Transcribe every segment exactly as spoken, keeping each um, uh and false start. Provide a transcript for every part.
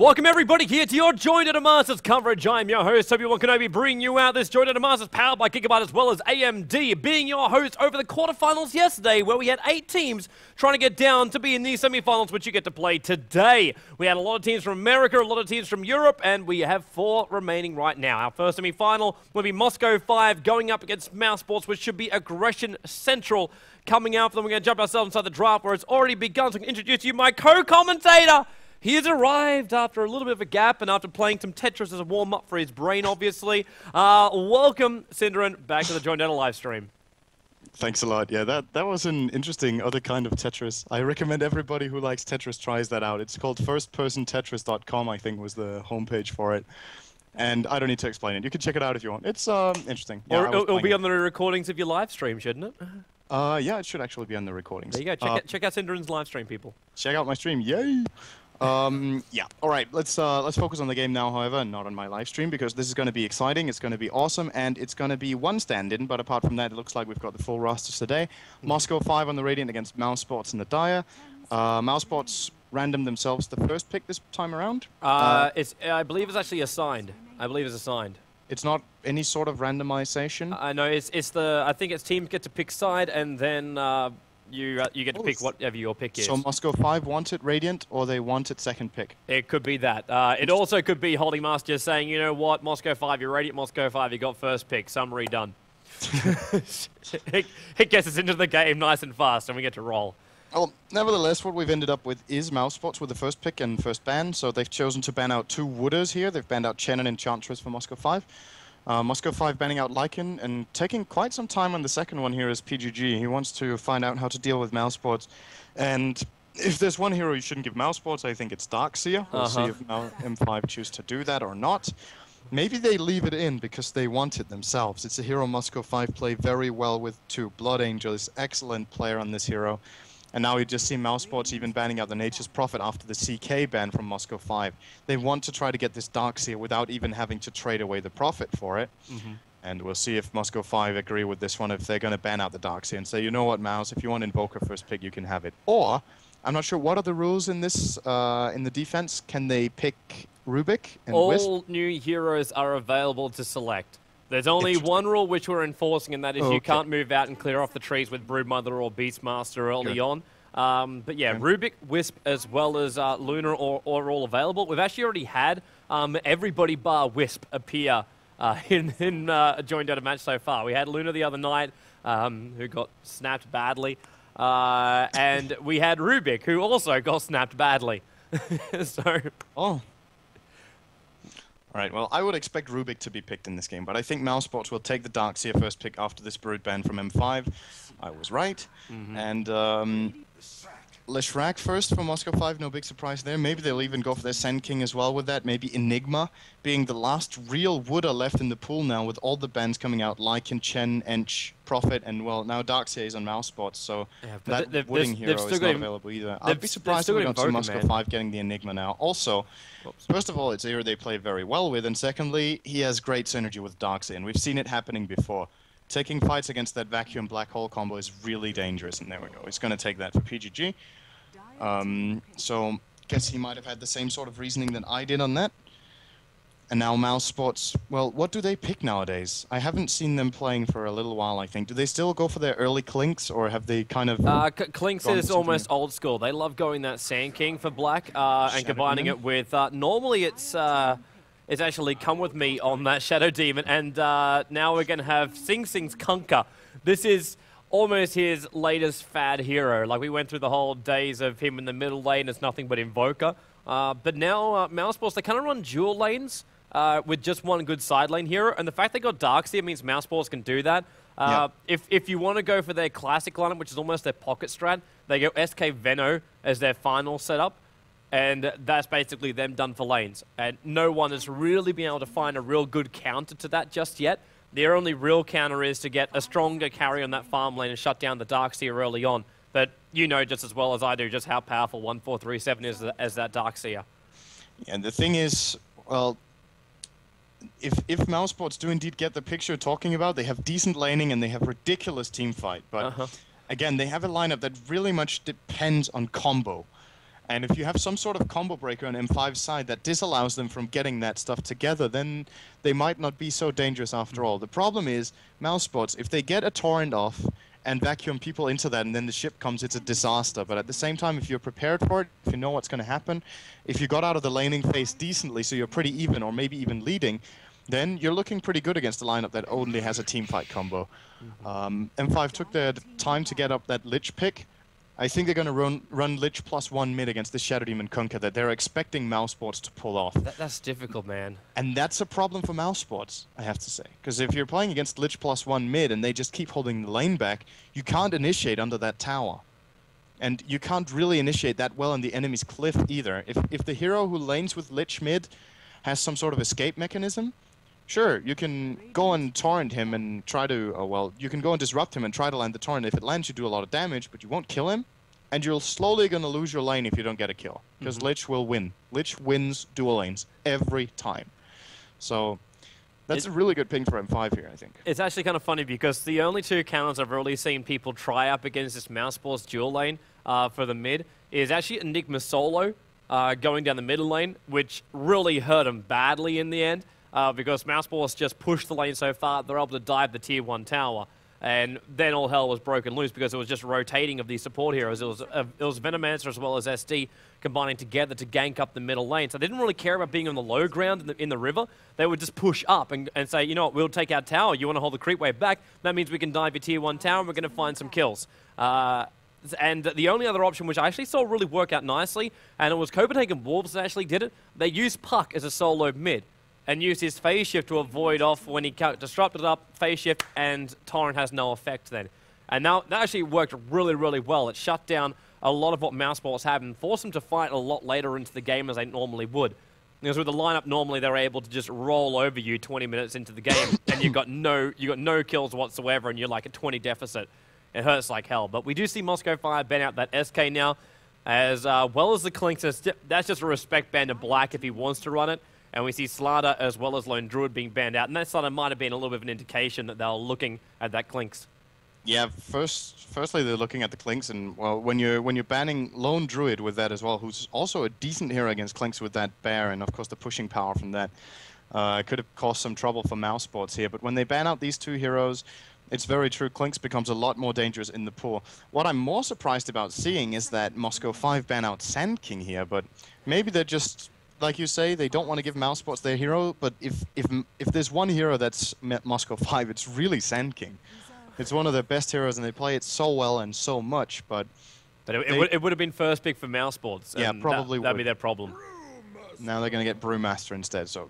Welcome everybody here to your Joy Data Masters coverage. I'm your host, Obi-Wan Kenobi, bringing you out this Joy Data Masters powered by Gigabyte as well as A M D, being your host over the quarterfinals yesterday, where we had eight teams trying to get down to be in the semifinals, which you get to play today. We had a lot of teams from America, a lot of teams from Europe, and we have four remaining right now. Our first semifinal will be Moscow five going up against Mousesports, which should be Aggression Central coming out for them. We're going to jump ourselves inside the draft, where it's already begun. So I can introduce you my co-commentator. He has arrived after a little bit of a gap and after playing some Tetris as a warm-up for his brain, obviously. Uh, welcome, Synderen, back to the Joy Data live stream. Thanks a lot. Yeah, that, that was an interesting other kind of Tetris. I recommend everybody who likes Tetris tries that out. It's called first person tetris dot com, I think was the homepage for it. And I don't need to explain it. You can check it out if you want. It's um, interesting. Yeah, or it'll, it'll be it. on the recordings of your live stream, shouldn't it? Uh, yeah, it should actually be on the recordings. There you go. Check, uh, out, check out Synderen's live stream, people. Check out my stream. Yay! Um, yeah. All right. Let's uh, let's focus on the game now. However, not on my live stream because this is going to be exciting. It's going to be awesome, and it's going to be one stand-in. But apart from that, it looks like we've got the full rosters today. Mm-hmm. Moscow five on the Radiant against Mousesports and the Dire. Uh, Mousesports random themselves the first pick this time around. Uh, uh, it's I believe it's actually assigned. I believe it's assigned. It's not any sort of randomization. I know. It's it's the I think it's teams get to pick side, and then. Uh, You uh, you get to pick whatever your pick is. So Moscow five wanted Radiant, or they wanted second pick? It could be that. Uh, it also could be Holding Master saying, you know what, Moscow five, you're Radiant, Moscow five, you got first pick, summary done. it, it gets us into the game nice and fast, and we get to roll. Well, nevertheless, what we've ended up with is Mousesports with the first pick and first ban, so they've chosen to ban out two Wooders here. They've banned out Chen and Enchantress for Moscow five. Uh, Moscow five banning out Lycan, and taking quite some time on the second one here is P G G. He wants to find out how to deal with Mousesports. And if there's one hero you shouldn't give Mousesports, I think it's Darkseer. We'll uh-huh. see if now M five choose to do that or not. Maybe they leave it in because they want it themselves. It's a hero Moscow five play very well with too. Blood Angel is excellent player on this hero. And now we just see Mousesports even banning out the Nature's Prophet after the C K ban from Moscow five. They want to try to get this Darkseer without even having to trade away the Prophet for it. Mm-hmm. And we'll see if Moscow five agree with this one, if they're going to ban out the Darkseer and say, you know what, Mouse, if you want Invoker first pick, you can have it. Or, I'm not sure, what are the rules in this, uh, in the defense? Can they pick Rubik and All Wisp? new heroes are available to select. There's only one rule which we're enforcing, and that is oh, you okay. can't move out and clear off the trees with Broodmother or Beastmaster early Good. on. Um, but yeah, okay. Rubik, Wisp, as well as uh, Luna are, are all available. We've actually already had um, everybody bar Wisp appear uh, in, in uh, a joint data match so far. We had Luna the other night, um, who got snapped badly. Uh, and we had Rubik, who also got snapped badly. so... Oh. All right, well, I would expect Rubik to be picked in this game, but I think Mousesports will take the Darkseer first pick after this Brood ban from M five. I was right. Mm-hmm. And um, Leshrac first for Moscow five, no big surprise there. Maybe they'll even go for their Sand King as well with that. Maybe Enigma being the last real Wooder left in the pool now with all the bans coming out, Lycan, Chen, Ench, Prophet, and, well, now Darkseer is on Mousesports, so yeah, that they've, Wooding they've, hero they've is not got, available either. I'd be surprised if we don't see Moscow man. five getting the Enigma now. Also, Oops. first of all, it's a hero they play very well with, and secondly, he has great synergy with Darkseer, and we've seen it happening before. Taking fights against that Vacuum Black Hole combo is really dangerous, and there we go. He's going to take that for P G G. Um, so, guess he might have had the same sort of reasoning that I did on that. And now Mousesports, well, what do they pick nowadays? I haven't seen them playing for a little while, I think. Do they still go for their early Clinks, or have they kind of... Uh, Clinks is almost old school. They love going that Sand King for black uh, and combining Demon? it with... Uh, normally it's... Uh, It's actually Come With Me on that Shadow Demon, and uh, now we're going to have Sing Sing's Kunkka. This is almost his latest fad hero. Like, we went through the whole days of him in the middle lane as nothing but Invoker. Uh, but now, uh, Mousesports, they kind of run dual lanes uh, with just one good side lane hero, and the fact they got Darkseer means Mousesports can do that. Uh, yep. If, if you want to go for their classic lineup, which is almost their pocket strat, they go S K Veno as their final setup. And that's basically them done for lanes. And no one has really been able to find a real good counter to that just yet. Their only real counter is to get a stronger carry on that farm lane and shut down the Darkseer early on. But you know just as well as I do just how powerful one four three seven is as that Darkseer. Yeah, and the thing is, well, if, if Mousesports do indeed get the picture you're talking about, they have decent laning and they have ridiculous team fight. But uh-huh. again, they have a lineup that really much depends on combo. And if you have some sort of combo breaker on M five's side that disallows them from getting that stuff together, then they might not be so dangerous after all. The problem is, Mousesports, if they get a torrent off and vacuum people into that and then the ship comes, it's a disaster. But at the same time, if you're prepared for it, if you know what's going to happen, if you got out of the laning phase decently so you're pretty even or maybe even leading, then you're looking pretty good against a lineup that only has a teamfight combo. Um, M five took their time to get up that Lich pick. I think they're going to run run Lich plus one mid against the Shadow Demon Kunkka that they're expecting Mousesports to pull off. That, that's difficult, man. And that's a problem for Mousesports, I have to say. Because if you're playing against Lich plus one mid and they just keep holding the lane back, you can't initiate under that tower. And you can't really initiate that well in the enemy's cliff either. If, if the hero who lanes with Lich mid has some sort of escape mechanism, sure, you can go and torrent him and try to, oh, well, you can go and disrupt him and try to land the torrent. If it lands, you do a lot of damage, but you won't kill him. And you're slowly going to lose your lane if you don't get a kill. Because mm-hmm. Lich will win. Lich wins dual lanes every time. So that's it, a really good ping for M five here, I think. It's actually kind of funny because the only two counters I've really seen people try up against this Mousesports dual lane uh, for the mid is actually Enigma solo uh, going down the middle lane, which really hurt him badly in the end. Uh, because Mousesports just pushed the lane so far, they're able to dive the tier one tower. And then all hell was broken loose because it was just rotating of these support heroes. It was, uh, it was Venomancer as well as S D combining together to gank up the middle lane. So they didn't really care about being on the low ground in the, in the river. They would just push up and, and say, you know what, we'll take our tower. You want to hold the creep wave back? That means we can dive your tier one tower and we're going to find some kills. Uh, and the only other option, which I actually saw really work out nicely, and it was Copenhagen Wolves that actually did it, they used Puck as a solo mid. And used his phase shift to avoid off when he disrupted up, phase shift, and Torrent has no effect then. And now that actually worked really, really well. It shut down a lot of what Mousesports had and forced them to fight a lot later into the game as they normally would. Because with the lineup, normally they're able to just roll over you twenty minutes into the game, and you've got no, you got no kills whatsoever, and you're like a twenty deficit. It hurts like hell. But we do see Moscow Fire ban out that S K now, as uh, well as the Clinks. That's just a respect ban to Black if he wants to run it. And we see Slardar as well as Lone Druid being banned out. And that sort of might have been a little bit of an indication that they were looking at that Clinks. Yeah, first, firstly, they're looking at the Clinks. And, well, when you're, when you're banning Lone Druid with that as well, who's also a decent hero against Clinks with that bear, and, of course, the pushing power from that, uh, could have caused some trouble for Mousesports here. But when they ban out these two heroes, it's very true. Clinks becomes a lot more dangerous in the pool. What I'm more surprised about seeing is that Moscow five ban out Sand King here. But maybe they're just... like you say, they don't want to give Mousesports their hero, but if if if there's one hero that's Moscow five, it's really Sand King. It's one of their best heroes, and they play it so well and so much, but... But it, they, it, would, it would have been first pick for Mousesports. Yeah, probably that, that'd would. be their problem. Now they're going to get Brewmaster instead, so...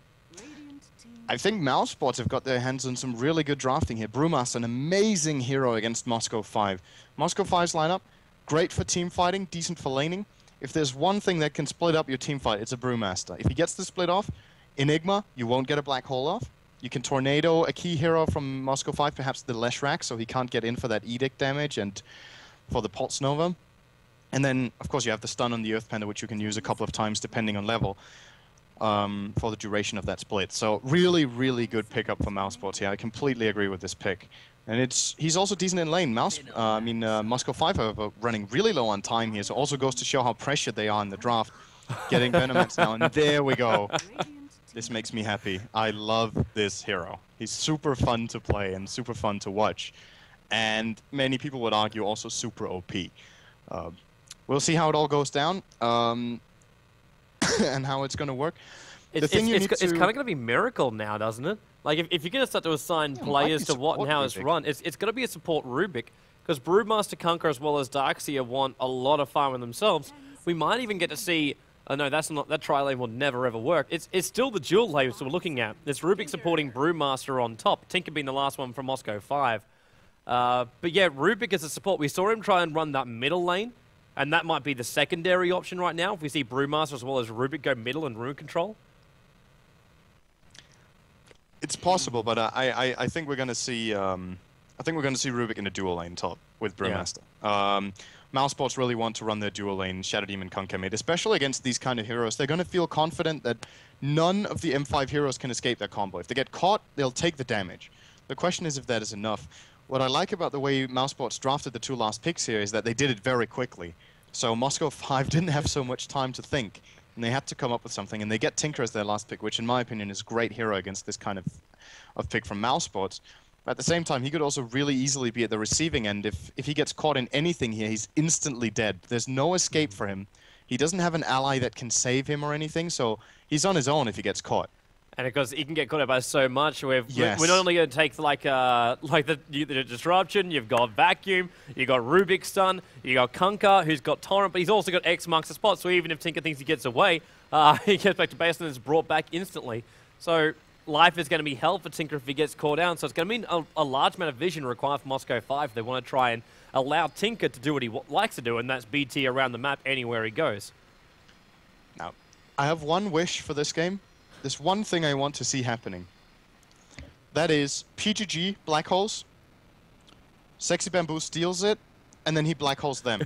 I think Mousesports have got their hands on some really good drafting here. Brewmaster, an amazing hero against Moscow five. Moscow five's lineup, great for team fighting, decent for laning. If there's one thing that can split up your team fight, it's a Brewmaster. If he gets the split off, Enigma, you won't get a Black Hole off. You can Tornado a key hero from Moscow five, perhaps the Leshrac, so he can't get in for that Edict damage and for the Pulse Nova. And then, of course, you have the stun on the Earth Panda, which you can use a couple of times depending on level um, for the duration of that split. So really, really good pickup for Mousesports here. I completely agree with this pick. And it's he's also decent in lane. Mouse, uh, I mean, uh, Moscow five are running really low on time here, so also goes to show how pressured they are in the draft. Getting Venomancer now, and there we go. This makes me happy. I love this hero. He's super fun to play and super fun to watch. And many people would argue also super O P. Uh, we'll see how it all goes down um, and how it's going to work. It's, it's, it's, it's kind of going to be Miracle now, doesn't it? Like, if, if you're going to start to assign yeah, players to what and how it's run, it's, it's going to be a support Rubik, because Brewmaster Kunkka as well as Darkseer want a lot of farming themselves. We might even get to see... Oh, no, that's not, that tri-lane will never, ever work. It's, it's still the dual lanes we're looking at. It's Rubik supporting Brewmaster on top, Tinker being the last one from Moscow five. Uh, but yeah, Rubik as a support. We saw him try and run that middle lane, and that might be the secondary option right now, if we see Brewmaster as well as Rubik go middle and rune control. It's possible, but uh, I, I I think we're going to see um, I think we're going to see Rubik in a dual lane top with Brewmaster. Yeah. Um, Mousesports really want to run their dual lane Shadow Demon Kunkka mid, especially against these kind of heroes. They're going to feel confident that none of the M five heroes can escape their combo. If they get caught, they'll take the damage. The question is if that is enough. What I like about the way Mousesports drafted the two last picks here is that they did it very quickly. So Moscow five didn't have so much time to think, and they had to come up with something, and they get Tinker as their last pick, which in my opinion is a great hero against this kind of, of pick from Mousesports. But at the same time, he could also really easily be at the receiving end. If, if he gets caught in anything here, he's instantly dead. There's no escape for him. He doesn't have an ally that can save him or anything, so he's on his own if he gets caught. And because he can get caught out by so much, we've, Yes. we're not only going to take like uh, like the, the Disruption, you've got Vacuum, you've got Rubik Stun, you got Kunkka, who's got Torrent, but he's also got X marks the spot, so even if Tinker thinks he gets away, uh, he gets back to base and is brought back instantly. So life is going to be hell for Tinker if he gets caught down, so it's going to mean a, a large amount of vision required for Moscow five. They want to try and allow Tinker to do what he w likes to do, and that's B T around the map anywhere he goes. Now, I have one wish for this game. There's one thing I want to see happening. That is P G G black holes, Sexy Bamboo steals it, and then he black holes them.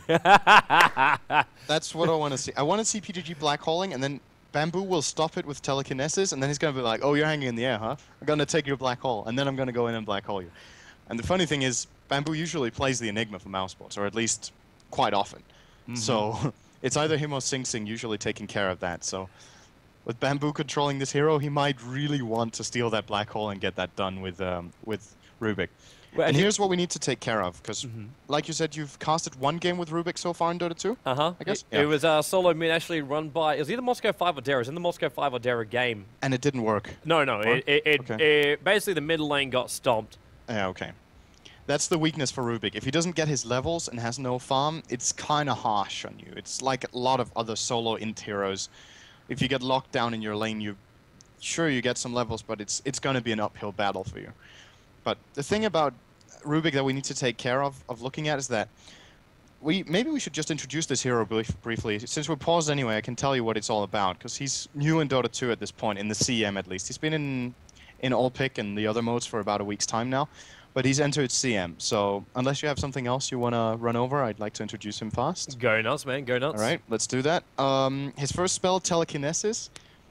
That's what I want to see. I want to see P G G black holing, and then Bamboo will stop it with telekinesis, and then he's going to be like, oh, you're hanging in the air, huh? I'm going to take your black hole, and then I'm going to go in and black hole you. And the funny thing is, Bamboo usually plays the Enigma for Mousesports, or at least quite often. Mm-hmm. So it's either him or Sing Sing usually taking care of that. So with Bamboo controlling this hero, he might really want to steal that black hole and get that done with um, with Rubik. Well, and here's what we need to take care of, because, mm-hmm. like you said, you've casted one game with Rubik so far in Dota two? Uh-huh. I guess? It, yeah. it was a solo mid actually run by, it was either Moscow five or Dara. It was in the Moscow five or Dara game. And it didn't work? No, no. It, it, it, okay. it, basically, the mid lane got stomped. Yeah, okay. That's the weakness for Rubik. If he doesn't get his levels and has no farm, it's kind of harsh on you. It's like a lot of other solo int heroes. If you get locked down in your lane, you sure you get some levels, but it's it's going to be an uphill battle for you. But the thing about Rubik that we need to take care of of looking at is that we maybe we should just introduce this hero brief, briefly. Since we're paused anyway, I can tell you what it's all about, because he's new in Dota two at this point, in the C M at least. He's been in in All-Pick and the other modes for about a week's time now, but he's entered C M. So unless you have something else you want to run over, I'd like to introduce him fast. Go nuts, man. Go nuts. All right, let's do that. Um, his first spell, Telekinesis,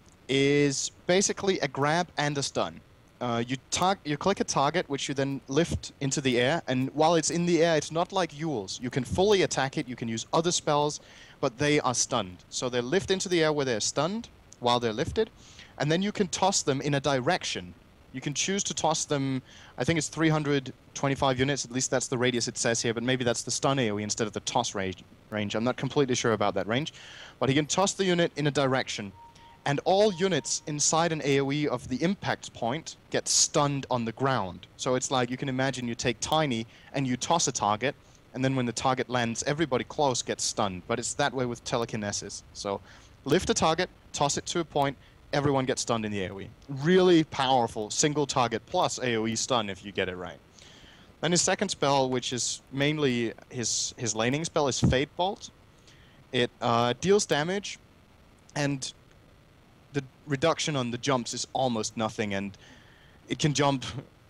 is basically a grab and a stun. Uh, you, tar you click a target, which you then lift into the air, and while it's in the air, it's not like Yule's. You can fully attack it, you can use other spells, but they are stunned. So they lift into the air where they're stunned, while they're lifted, and then you can toss them in a direction. You can choose to toss them, I think it's three hundred twenty-five units, at least that's the radius it says here, but maybe that's the stun AoE instead of the toss range. I'm not completely sure about that range. But he can toss the unit in a direction, and all units inside an AoE of the impact point get stunned on the ground. So it's like, you can imagine you take Tiny and you toss a target, and then when the target lands, everybody close gets stunned. But it's that way with Telekinesis. So lift a target, toss it to a point, everyone gets stunned in the AoE. Really powerful single target plus AoE stun if you get it right. Then his second spell, which is mainly his, his laning spell, is Fate Bolt. It uh, deals damage, and the reduction on the jumps is almost nothing, and it can jump,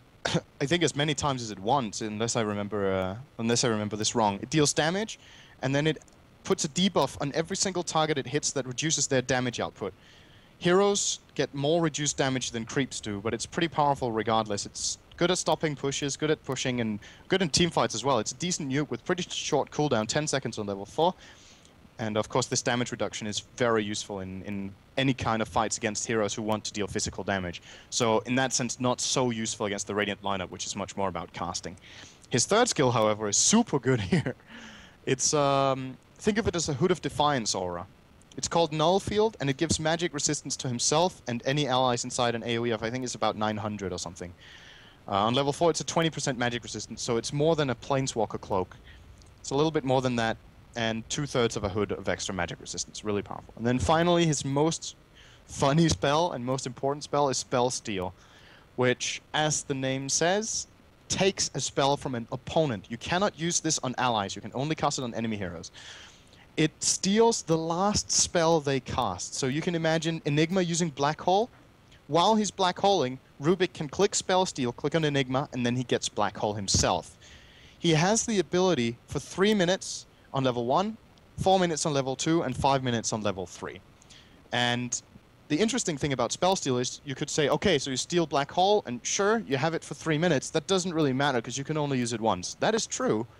I think, as many times as it wants, unless I remember, uh, unless I remember this wrong. It deals damage, and then it puts a debuff on every single target it hits that reduces their damage output. Heroes get more reduced damage than creeps do, but it's pretty powerful regardless. It's good at stopping pushes, good at pushing, and good in teamfights as well. It's a decent nuke with pretty short cooldown, ten seconds on level four. And of course, this damage reduction is very useful in, in any kind of fights against heroes who want to deal physical damage. So in that sense, not so useful against the Radiant lineup, which is much more about casting. His third skill, however, is super good here. It's, um, think of it as a Hood of Defiance aura. It's called Null Field, and it gives magic resistance to himself and any allies inside an AoE of, I think it's about nine hundred or something. Uh, on level four, it's a twenty percent magic resistance, so it's more than a Planeswalker cloak. It's a little bit more than that, and two-thirds of a hood of extra magic resistance. Really powerful. And then finally, his most funny spell and most important spell is Spell Steal, which, as the name says, takes a spell from an opponent. You cannot use this on allies. You can only cast it on enemy heroes. It steals the last spell they cast. So you can imagine Enigma using Black Hole. While he's Black Holing, Rubik can click Spell Steal, click on Enigma, and then he gets Black Hole himself. He has the ability for three minutes on level one, four minutes on level two, and five minutes on level three. And the interesting thing about Spell Steal is you could say, okay, so you steal Black Hole, and sure, you have it for three minutes. That doesn't really matter because you can only use it once. That is true,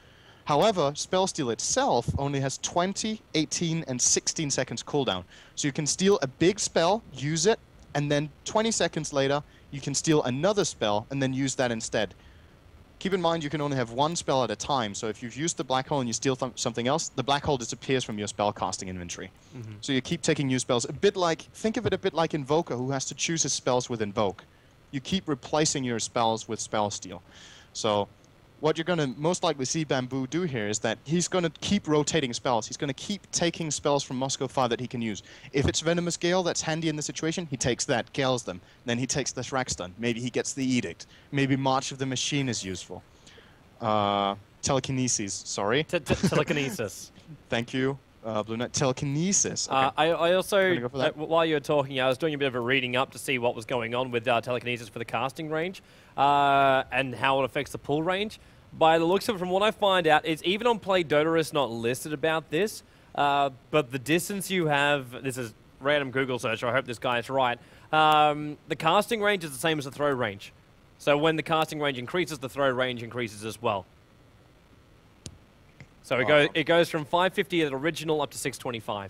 However, Spell Steal itself only has twenty, eighteen, and sixteen seconds cooldown. So you can steal a big spell, use it, and then twenty seconds later, you can steal another spell and then use that instead. Keep in mind, you can only have one spell at a time, so if you've used the black hole and you steal th something else, the black hole disappears from your spell casting inventory. Mm-hmm. So you keep taking new spells. A bit like, think of it a bit like Invoker, who has to choose his spells with Invoke. You keep replacing your spells with Spell Steal. So what you're going to most likely see Bamboo do here is that he's going to keep rotating spells. He's going to keep taking spells from Moscow five that he can use. If it's Venomous Gale that's handy in the situation, he takes that, Gales them. Then he takes the Shrek Stun. Maybe he gets the Edict. Maybe March of the Machine is useful. Uh, telekinesis, sorry. T -t telekinesis. Thank you, uh, Blue Knight. Telekinesis. Okay. Uh, I, I also, go uh, while you were talking, I was doing a bit of a reading up to see what was going on with uh, telekinesis for the casting range uh, and how it affects the pull range. By the looks of it, from what I find out, is even on Play Dota, it's not listed about this, uh, but the distance you have, this is random Google search, so I hope this guy is right, um, the casting range is the same as the throw range. So when the casting range increases, the throw range increases as well. So it, go, it goes from five fifty at original up to six twenty-five.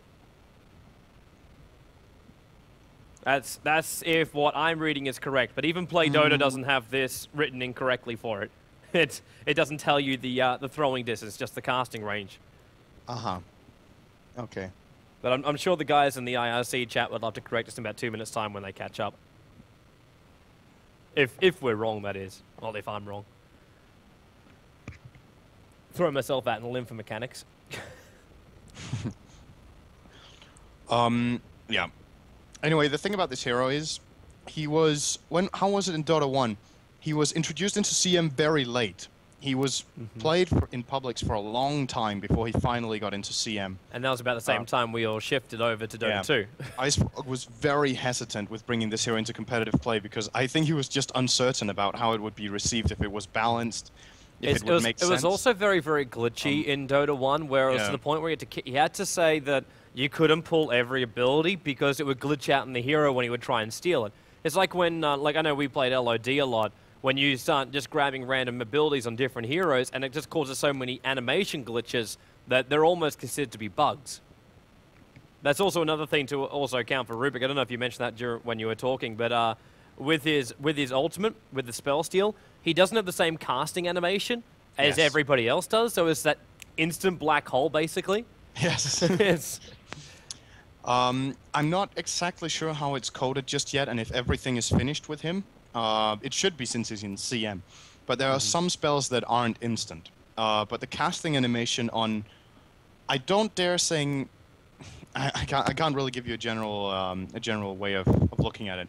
That's, that's if what I'm reading is correct, but even Play Dota mm. doesn't have this written incorrectly for it. It, it doesn't tell you the, uh, the throwing distance, just the casting range. Uh-huh. Okay. But I'm, I'm sure the guys in the I R C chat would love to correct us in about two minutes' time when they catch up. If, if we're wrong, that is. Well, if I'm wrong. Throw myself out in a limb for mechanics. um, yeah. Anyway, the thing about this hero is, he was, when, how was it in Dota one? He was introduced into C M very late. He was mm-hmm. played for, in Publix for a long time before he finally got into C M. And that was about the same uh, time we all shifted over to Dota yeah. two. I was very hesitant with bringing this hero into competitive play because I think he was just uncertain about how it would be received, if it was balanced, if it, it would was, make it sense. It was also very, very glitchy um, in Dota one, where it was yeah. to the point where you had, to, you had to say that you couldn't pull every ability because it would glitch out in the hero when he would try and steal it. It's like when, uh, like I know we played L O D a lot, when you start just grabbing random abilities on different heroes, and it just causes so many animation glitches that they're almost considered to be bugs. That's also another thing to also account for Rubik. I don't know if you mentioned that during, when you were talking, but uh, with his with his ultimate, with the Spell Steal, he doesn't have the same casting animation as yes. everybody else does, so it's that instant black hole, basically. Yes. It's um, I'm not exactly sure how it's coded just yet, and if everything is finished with him. Uh, it should be since he's in C M, but there are mm-hmm. some spells that aren't instant. Uh, but the casting animation on, I don't dare saying, I, I, can't, I can't really give you a general um, a general way of, of looking at it.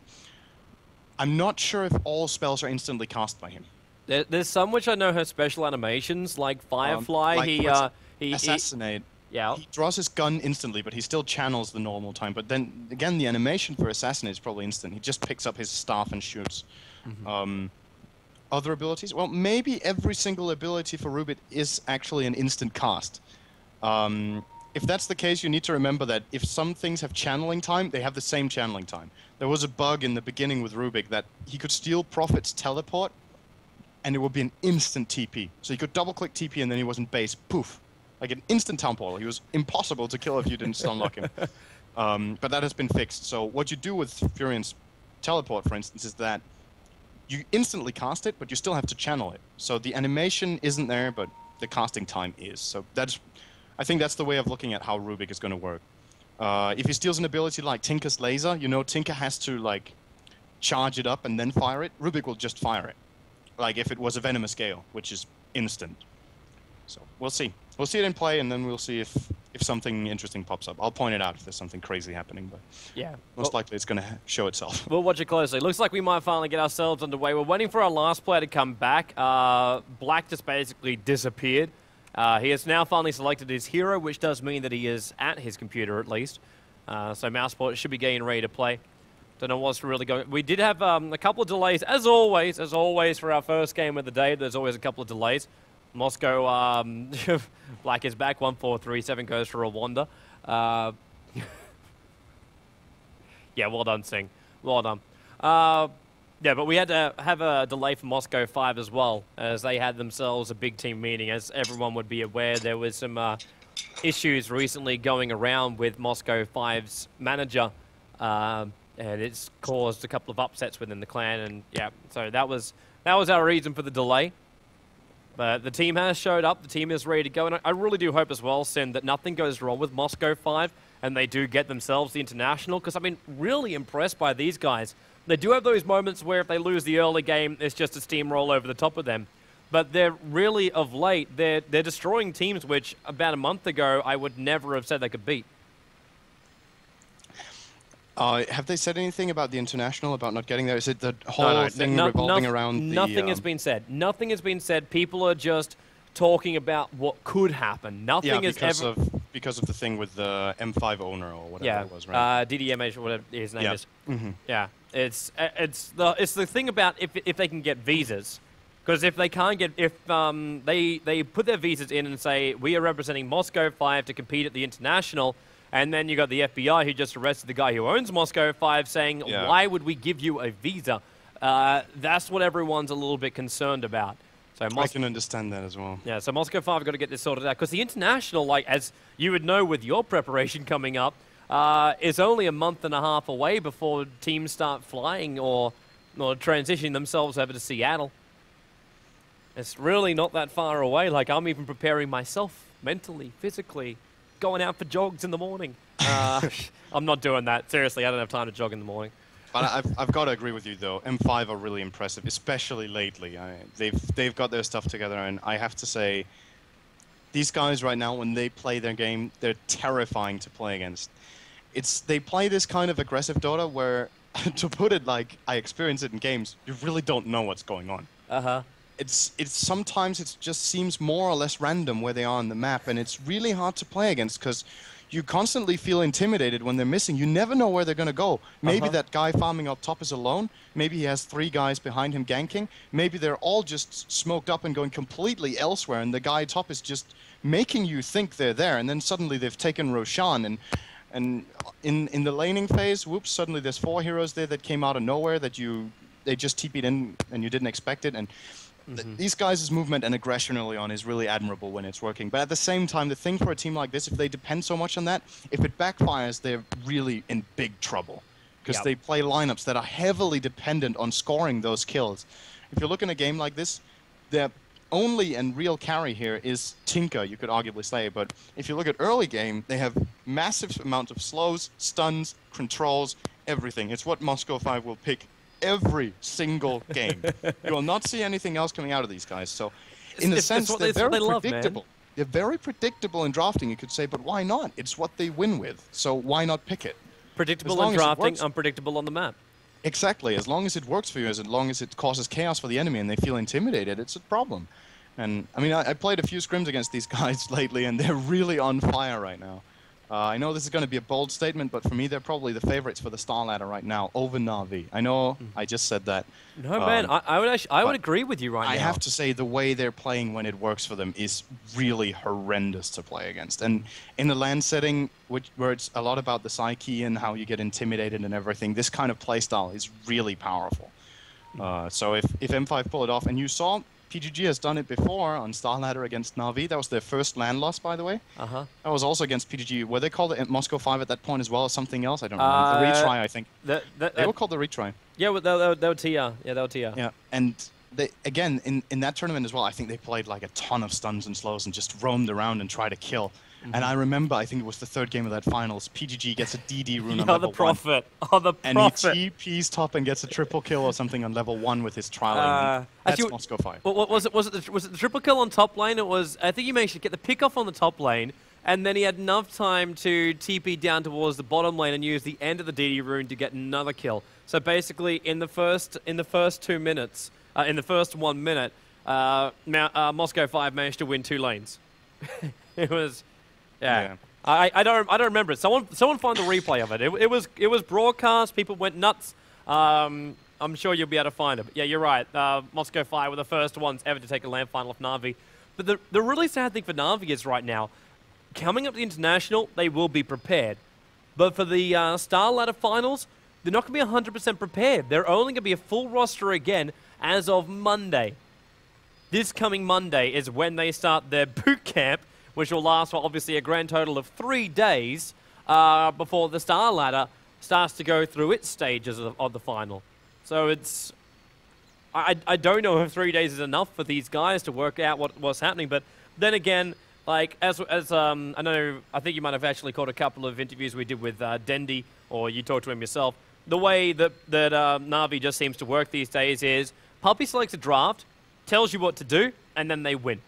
I'm not sure if all spells are instantly cast by him. There, there's some which I know have special animations, like Firefly. Um, like he, uh, he assassinate. He, yeah. He draws his gun instantly, but he still channels the normal time. But then again, the animation for assassinate is probably instant. He just picks up his staff and shoots. Mm-hmm. um, other abilities? Well, maybe every single ability for Rubik is actually an instant cast. Um, if that's the case, you need to remember that if some things have channeling time, they have the same channeling time. There was a bug in the beginning with Rubik that he could steal Prophet's teleport, and it would be an instant T P. So he could double-click T P, and then he was in base. Poof. Like an instant town portal. He was impossible to kill if you didn't stun-lock him. Um, but that has been fixed. So what you do with Furiant's teleport, for instance, is that you instantly cast it, but you still have to channel it. So the animation isn't there, but the casting time is. So that's, I think that's the way of looking at how Rubik is going to work. Uh, if he steals an ability like Tinker's Laser, you know Tinker has to like charge it up and then fire it. Rubik will just fire it. Like if it was a Venomous Gale, which is instant. So we'll see. We'll see it in play, and then we'll see if, if something interesting pops up. I'll point it out if there's something crazy happening, but yeah, most well, likely it's going to show itself. We'll watch it closely. Looks like we might finally get ourselves underway. We're waiting for our last player to come back. Uh, Black just basically disappeared. Uh, he has now finally selected his hero, which does mean that he is at his computer at least. Uh, so Mouseport should be getting ready to play. Don't know what's really going. We did have um, a couple of delays, as always, as always for our first game of the day. There's always a couple of delays. Moscow, um, Black is back, one four three seven goes for a Wanda. Uh, yeah, well done, Singh. Well done. Uh, Yeah, but we had to have a delay for Moscow five as well, as they had themselves a big team meeting. As everyone would be aware, there was some uh, issues recently going around with Moscow five's manager, um, and it's caused a couple of upsets within the clan. And yeah, so that was that was our reason for the delay. But the team has showed up. The team is ready to go, and I really do hope as well, Sin, that nothing goes wrong with Moscow five, and they do get themselves the international. Because I've been really impressed by these guys. They do have those moments where if they lose the early game, it's just a steamroll over the top of them. But they're really, of late, they're, they're destroying teams which about a month ago I would never have said they could beat. Uh, have they said anything about the international, about not getting there? Is it the whole no, no, thing no, revolving no, around the... Nothing um, has been said. Nothing has been said. People are just talking about what could happen. Nothing yeah, is because ever... Of, because of the thing with the M five owner or whatever yeah, it was, right? uh, D D M H or whatever his name yeah. is. Mm-hmm. Yeah, it's it's the it's the thing about if if they can get visas, because if they can't get if um they they put their visas in and say we are representing Moscow five to compete at the international, and then you got the F B I who just arrested the guy who owns Moscow five saying yeah. why would we give you a visa? Uh, that's what everyone's a little bit concerned about. So I can understand that as well. Yeah, so Moscow five have got to get this sorted out because the international, like as you would know with your preparation coming up, uh, is only a month and a half away before teams start flying or, or transitioning themselves over to Seattle. It's really not that far away. Like I'm even preparing myself mentally, physically, going out for jogs in the morning. Uh, I'm not doing that. Seriously, I don't have time to jog in the morning. But I've, I've got to agree with you, though. M five are really impressive, especially lately. I, they've, they've got their stuff together, and I have to say, these guys right now, when they play their game, they're terrifying to play against. It's They play this kind of aggressive Dota where, to put it like I experience it in games, you really don't know what's going on. Uh-huh. It's, it's sometimes it just seems more or less random where they are on the map, and it's really hard to play against because you constantly feel intimidated when they're missing. You never know where they're going to go. Maybe uh-huh. that guy farming up top is alone. Maybe he has three guys behind him ganking. Maybe they're all just smoked up and going completely elsewhere, and the guy top is just making you think they're there, and then suddenly they've taken Roshan, and and in in the laning phase, whoops, suddenly there's four heroes there that came out of nowhere that you they just T P'd in and you didn't expect it, and Mm-hmm. these guys' movement and aggression early on is really admirable when it's working. But at the same time, the thing for a team like this, if they depend so much on that, if it backfires, they're really in big trouble. Because yep. they play lineups that are heavily dependent on scoring those kills. If you look in a game like this, their only and real carry here is Tinker, you could arguably say. But if you look at early game, they have massive amounts of slows, stuns, controls, everything. It's what Moscow five will pick every single game. You will not see anything else coming out of these guys. So, in it's, a sense, what, they're very they predictable. Love, they're very predictable in drafting, you could say, but why not? It's what they win with, so why not pick it? Predictable in drafting, unpredictable on the map. Exactly. As long as it works for you, as long as it causes chaos for the enemy and they feel intimidated, it's a problem. And, I mean, I, I played a few scrims against these guys lately, and they're really on fire right now. Uh, I know this is going to be a bold statement, but for me, they're probably the favorites for the Star Ladder right now over Na'Vi. I know mm. I just said that. No, um, man, I, I would actually, I would agree with you right I now. I have to say the way they're playing when it works for them is really horrendous to play against. And in a LAN setting, which, where it's a lot about the psyche and how you get intimidated and everything, this kind of playstyle is really powerful. Uh, so if, if M five pull it off, and you saw P G G has done it before on Star Ladder against Na'Vi. That was their first LAN loss, by the way. Uh-huh. That was also against P G G. Were they called it Moscow five at that point as well, or something else? I don't remember. Uh, the retry, I think. The, the, they uh, were called the retry. Yeah, well, they, they, they were T R. Yeah, they were T R. Yeah, and they again, in, in that tournament as well, I think they played like a ton of stuns and slows and just roamed around and tried to kill. Mm-hmm. And I remember, I think it was the third game of that finals, P G G gets a D D rune on oh, level the prophet. one. Oh, the prophet. And he T Ps top and gets a triple kill or something on level one with his trial. Uh, That's actually, Moscow five. What, was it? Was it the, was it the triple kill on top lane? It was. I think he managed to get the pick off on the top lane, and then he had enough time to T P down towards the bottom lane and use the end of the D D rune to get another kill. So basically, in the first in the first two minutes, uh, in the first one minute, uh, uh, Moscow five managed to win two lanes. It was, yeah. yeah. I, I don't I don't remember it. Someone someone find the replay of it. It, it was it was broadcast. People went nuts. Um, I'm sure you'll be able to find it. But yeah, you're right. Uh, Moscow five were the first ones ever to take a LAN final off Na'Vi. But the the really sad thing for Na'Vi is right now, coming up to the international, they will be prepared. But for the uh, Star Ladder finals, they're not going to be one hundred percent prepared. They're only going to be a full roster again as of Monday. This coming Monday is when they start their boot camp, which will last for obviously a grand total of three days uh, before the Star Ladder starts to go through its stages of, of the final. So it's... I, I don't know if three days is enough for these guys to work out what, what's happening, but then again, like, as, as um, I know, I think you might have actually caught a couple of interviews we did with uh, Dendi, or you talked to him yourself. The way that, that uh, Na'Vi just seems to work these days is Puppey selects a draft, tells you what to do, and then they win.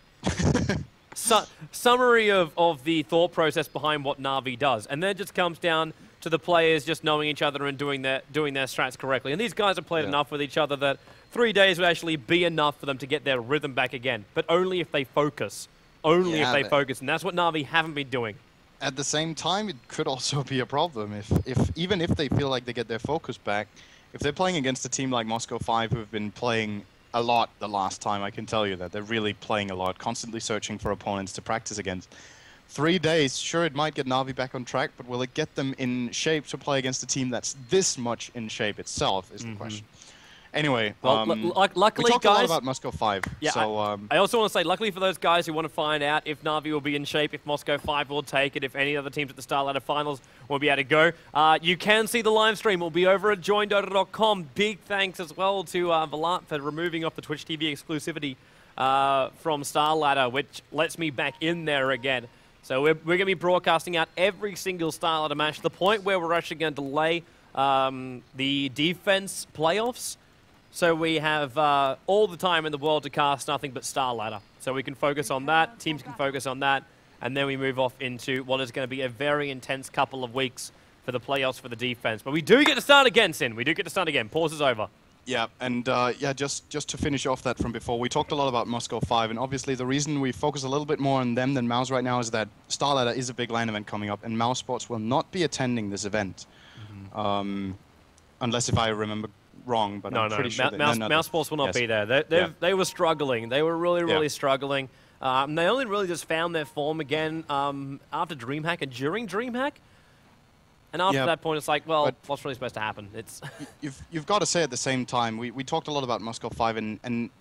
Su summary of, of the thought process behind what Na'Vi does. And then it just comes down to the players just knowing each other and doing their, doing their strats correctly. And these guys have played yeah. enough with each other that three days would actually be enough for them to get their rhythm back again. But only if they focus. Only yeah, if they focus. And that's what Na'Vi haven't been doing. At the same time, it could also be a problem. If, if even if they feel like they get their focus back, if they're playing against a team like Moscow five who have been playing a lot the last time, I can tell you that. They're really playing a lot, constantly searching for opponents to practice against. Three days, sure, it might get Na'Vi back on track, but will it get them in shape to play against a team that's this much in shape itself is mm-hmm. the question. Anyway, well, um, luckily, we talked guys, a lot about Moscow five. Yeah, so, I, um, I also want to say, luckily for those guys who want to find out if Na'Vi will be in shape, if Moscow five will take it, if any other teams at the Star Ladder Finals will be able to go, uh, you can see the live stream. It will be over at join dota dot com. Big thanks as well to uh, Valant for removing off the Twitch T V exclusivity uh, from Star Ladder, which lets me back in there again. So we're, we're going to be broadcasting out every single Star Ladder match, to the point where we're actually going to delay um, the defense playoffs. So we have uh, all the time in the world to cast nothing but Star Ladder. So we can focus on that, teams can focus on that, and then we move off into what is going to be a very intense couple of weeks for the playoffs for the defense. But we do get to start again, Sin. We do get to start again. Pause is over. Yeah, and uh, yeah, just, just to finish off that from before, we talked a lot about Moscow five, and obviously the reason we focus a little bit more on them than Mouse right now is that Star Ladder is a big LAN event coming up, and Mouse Sports will not be attending this event. Mm-hmm. um, unless if I remember wrong, but no, I'm no. pretty sure Ma Mouse, Mouse Sports will not yes. be there. They, yeah. they were struggling. They were really, really yeah. struggling. Um, they only really just found their form again um, after DreamHack and during DreamHack. And after yeah, that point, it's like, well, but what's really supposed to happen? It's you've you've got to say at the same time, we we talked a lot about Moscow five, and and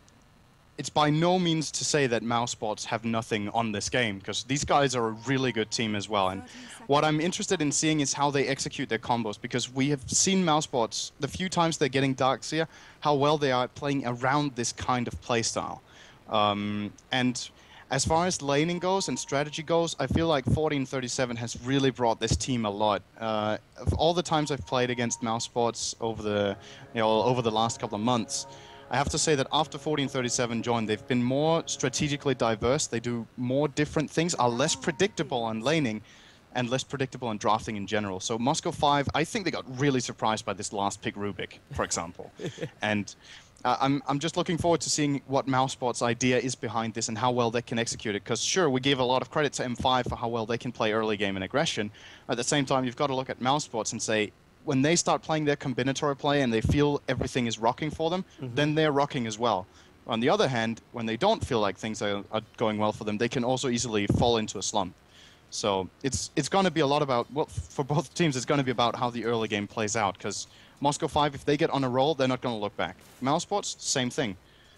it's by no means to say that Mouse Sports have nothing on this game, because these guys are a really good team as well. And what I'm interested in seeing is how they execute their combos, because we have seen Mouse Sports the few times they're getting Darkseer, how well they are playing around this kind of playstyle. Um, and as far as laning goes and strategy goes, I feel like fourteen thirty-seven has really brought this team a lot. Uh, of all the times I've played against Mouse Sports over the, you know, over the last couple of months, I have to say that after fourteen thirty-seven joined, they've been more strategically diverse. They do more different things, are less predictable on laning, and less predictable in drafting in general. So Moscow five, I think they got really surprised by this last pick Rubik, for example. and uh, I'm, I'm just looking forward to seeing what Mouse Sports' idea is behind this and how well they can execute it. Because sure, we give a lot of credit to M five for how well they can play early game and aggression. At the same time, you've got to look at Mouse Sports and say, when they start playing their combinatory play and they feel everything is rocking for them, mm-hmm. then they're rocking as well. On the other hand, when they don't feel like things are, are going well for them, they can also easily fall into a slump. So it's it's going to be a lot about, well, for both teams, it's going to be about how the early game plays out, because Moscow five, if they get on a roll, they're not going to look back. Mouse Sports, same thing.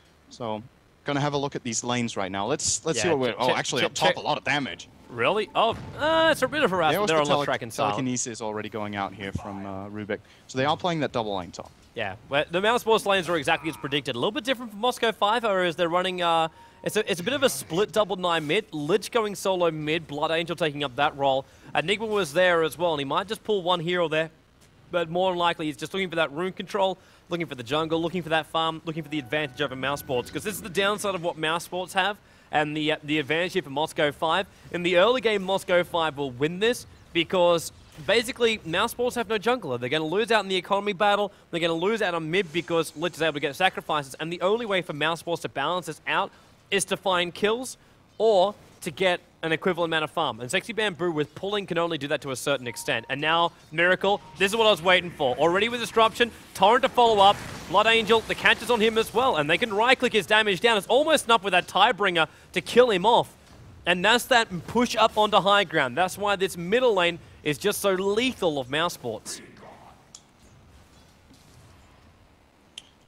So going to have a look at these lanes right now. Let's let's yeah, see what we're... Oh, actually, up top, a lot of damage. Really? Oh, uh, it's a bit of harassment. They're on the left track and silent. Telekinesis already going out here from uh, Rubik. So they are playing that double lane top. Yeah, well, the Mouse Sports lanes are exactly as predicted. A little bit different from Moscow five, whereas they're running... Uh, It's a, it's a bit of a split double nine mid. Lich going solo mid, Blood Angel taking up that role. Enigma was there as well, and he might just pull one hero there. But more than likely, he's just looking for that rune control, looking for the jungle, looking for that farm, looking for the advantage over Mouse Sports. Because this is the downside of what Mouse Sports have, and the, uh, the advantage here for Moscow five. In the early game, Moscow five will win this, because basically, Mouse Sports have no jungler. They're going to lose out in the economy battle. They're going to lose out on mid because Lich is able to get sacrifices. And the only way for Mouse Sports to balance this out is to find kills or to get an equivalent amount of farm. And Sexy Bamboo with pulling can only do that to a certain extent. And now, Miracle, this is what I was waiting for. Already with Disruption, Torrent to follow up, Blood Angel, the catch is on him as well, and they can right-click his damage down. It's almost enough with that Tiebringer to kill him off. And that's that push up onto high ground. That's why this middle lane is just so lethal of Mouse Sports.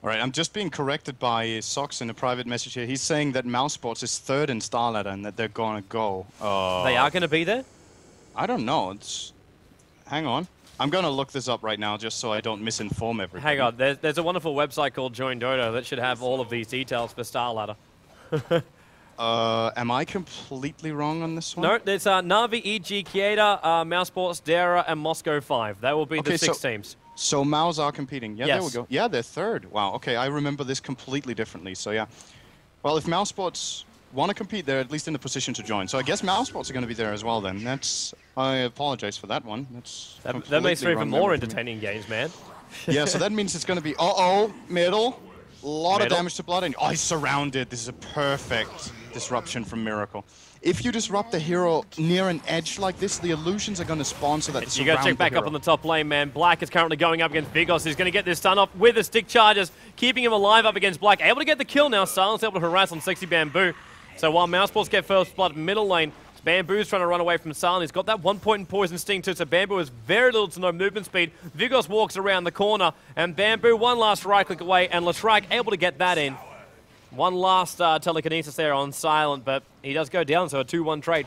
All right, I'm just being corrected by Sox in a private message here. He's saying that Mousesports is third in Star Ladder and that they're going to go. Uh, They are going to be there? I don't know. It's... Hang on. I'm going to look this up right now just so I don't misinform everybody. Hang on. There's, there's a wonderful website called Join Dodo that should have all of these details for Star Ladder. uh, am I completely wrong on this one? No, there's uh, Na'Vi, E G, Kieda, uh, Mousesports, Dara, and Moscow five. That will be Okay, the six so, teams. So Mouse are competing. Yeah, Yes. there we go. Yeah, they're third. Wow, okay, I remember this completely differently. So yeah. Well, if Mousesports want to compete, they're at least in the position to join. So I guess Mousesports are going to be there as well then. That's... I apologize for that one. That's That, that makes for even wrong more memory for me. entertaining games, man. Yeah, so that means it's going to be, uh-oh, middle. A lot Middle. of damage to Blood. And oh, he's surrounded. This is a perfect disruption from Miracle. If you disrupt the hero near an edge like this, the illusions are going to spawn so that You got to check back up on the top lane, man. Black is currently going up against Vigos. He's going to get this stun off with the stick charges, keeping him alive up against Black. Able to get the kill now. Silence able to harass on Sexy Bamboo. So while Mousesports get first blood middle lane, Bamboo's trying to run away from Silent. He's got that one point in Poison Sting too, so Bamboo has very little to no movement speed. Vigos walks around the corner, and Bamboo one last right click away, and Leshrac able to get that in. One last uh, telekinesis there on Silent, but he does go down, so a two one trade.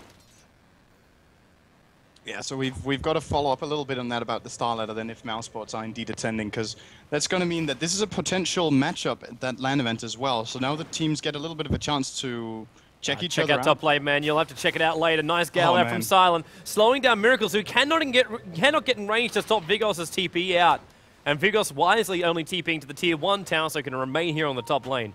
Yeah, so we've we've got to follow up a little bit on that about the Star Ladder then if Mousesports are indeed attending, because that's going to mean that this is a potential matchup at that LAN event as well. So now the teams get a little bit of a chance to check Uh, each check other out out. top lane, man. You'll have to check it out later. Nice gal Oh, out man. from Silent, slowing down Miracles, who cannot even get cannot get in range to stop Vigos' T P out. And Vigos wisely only TPing to the tier one tower, so can remain here on the top lane.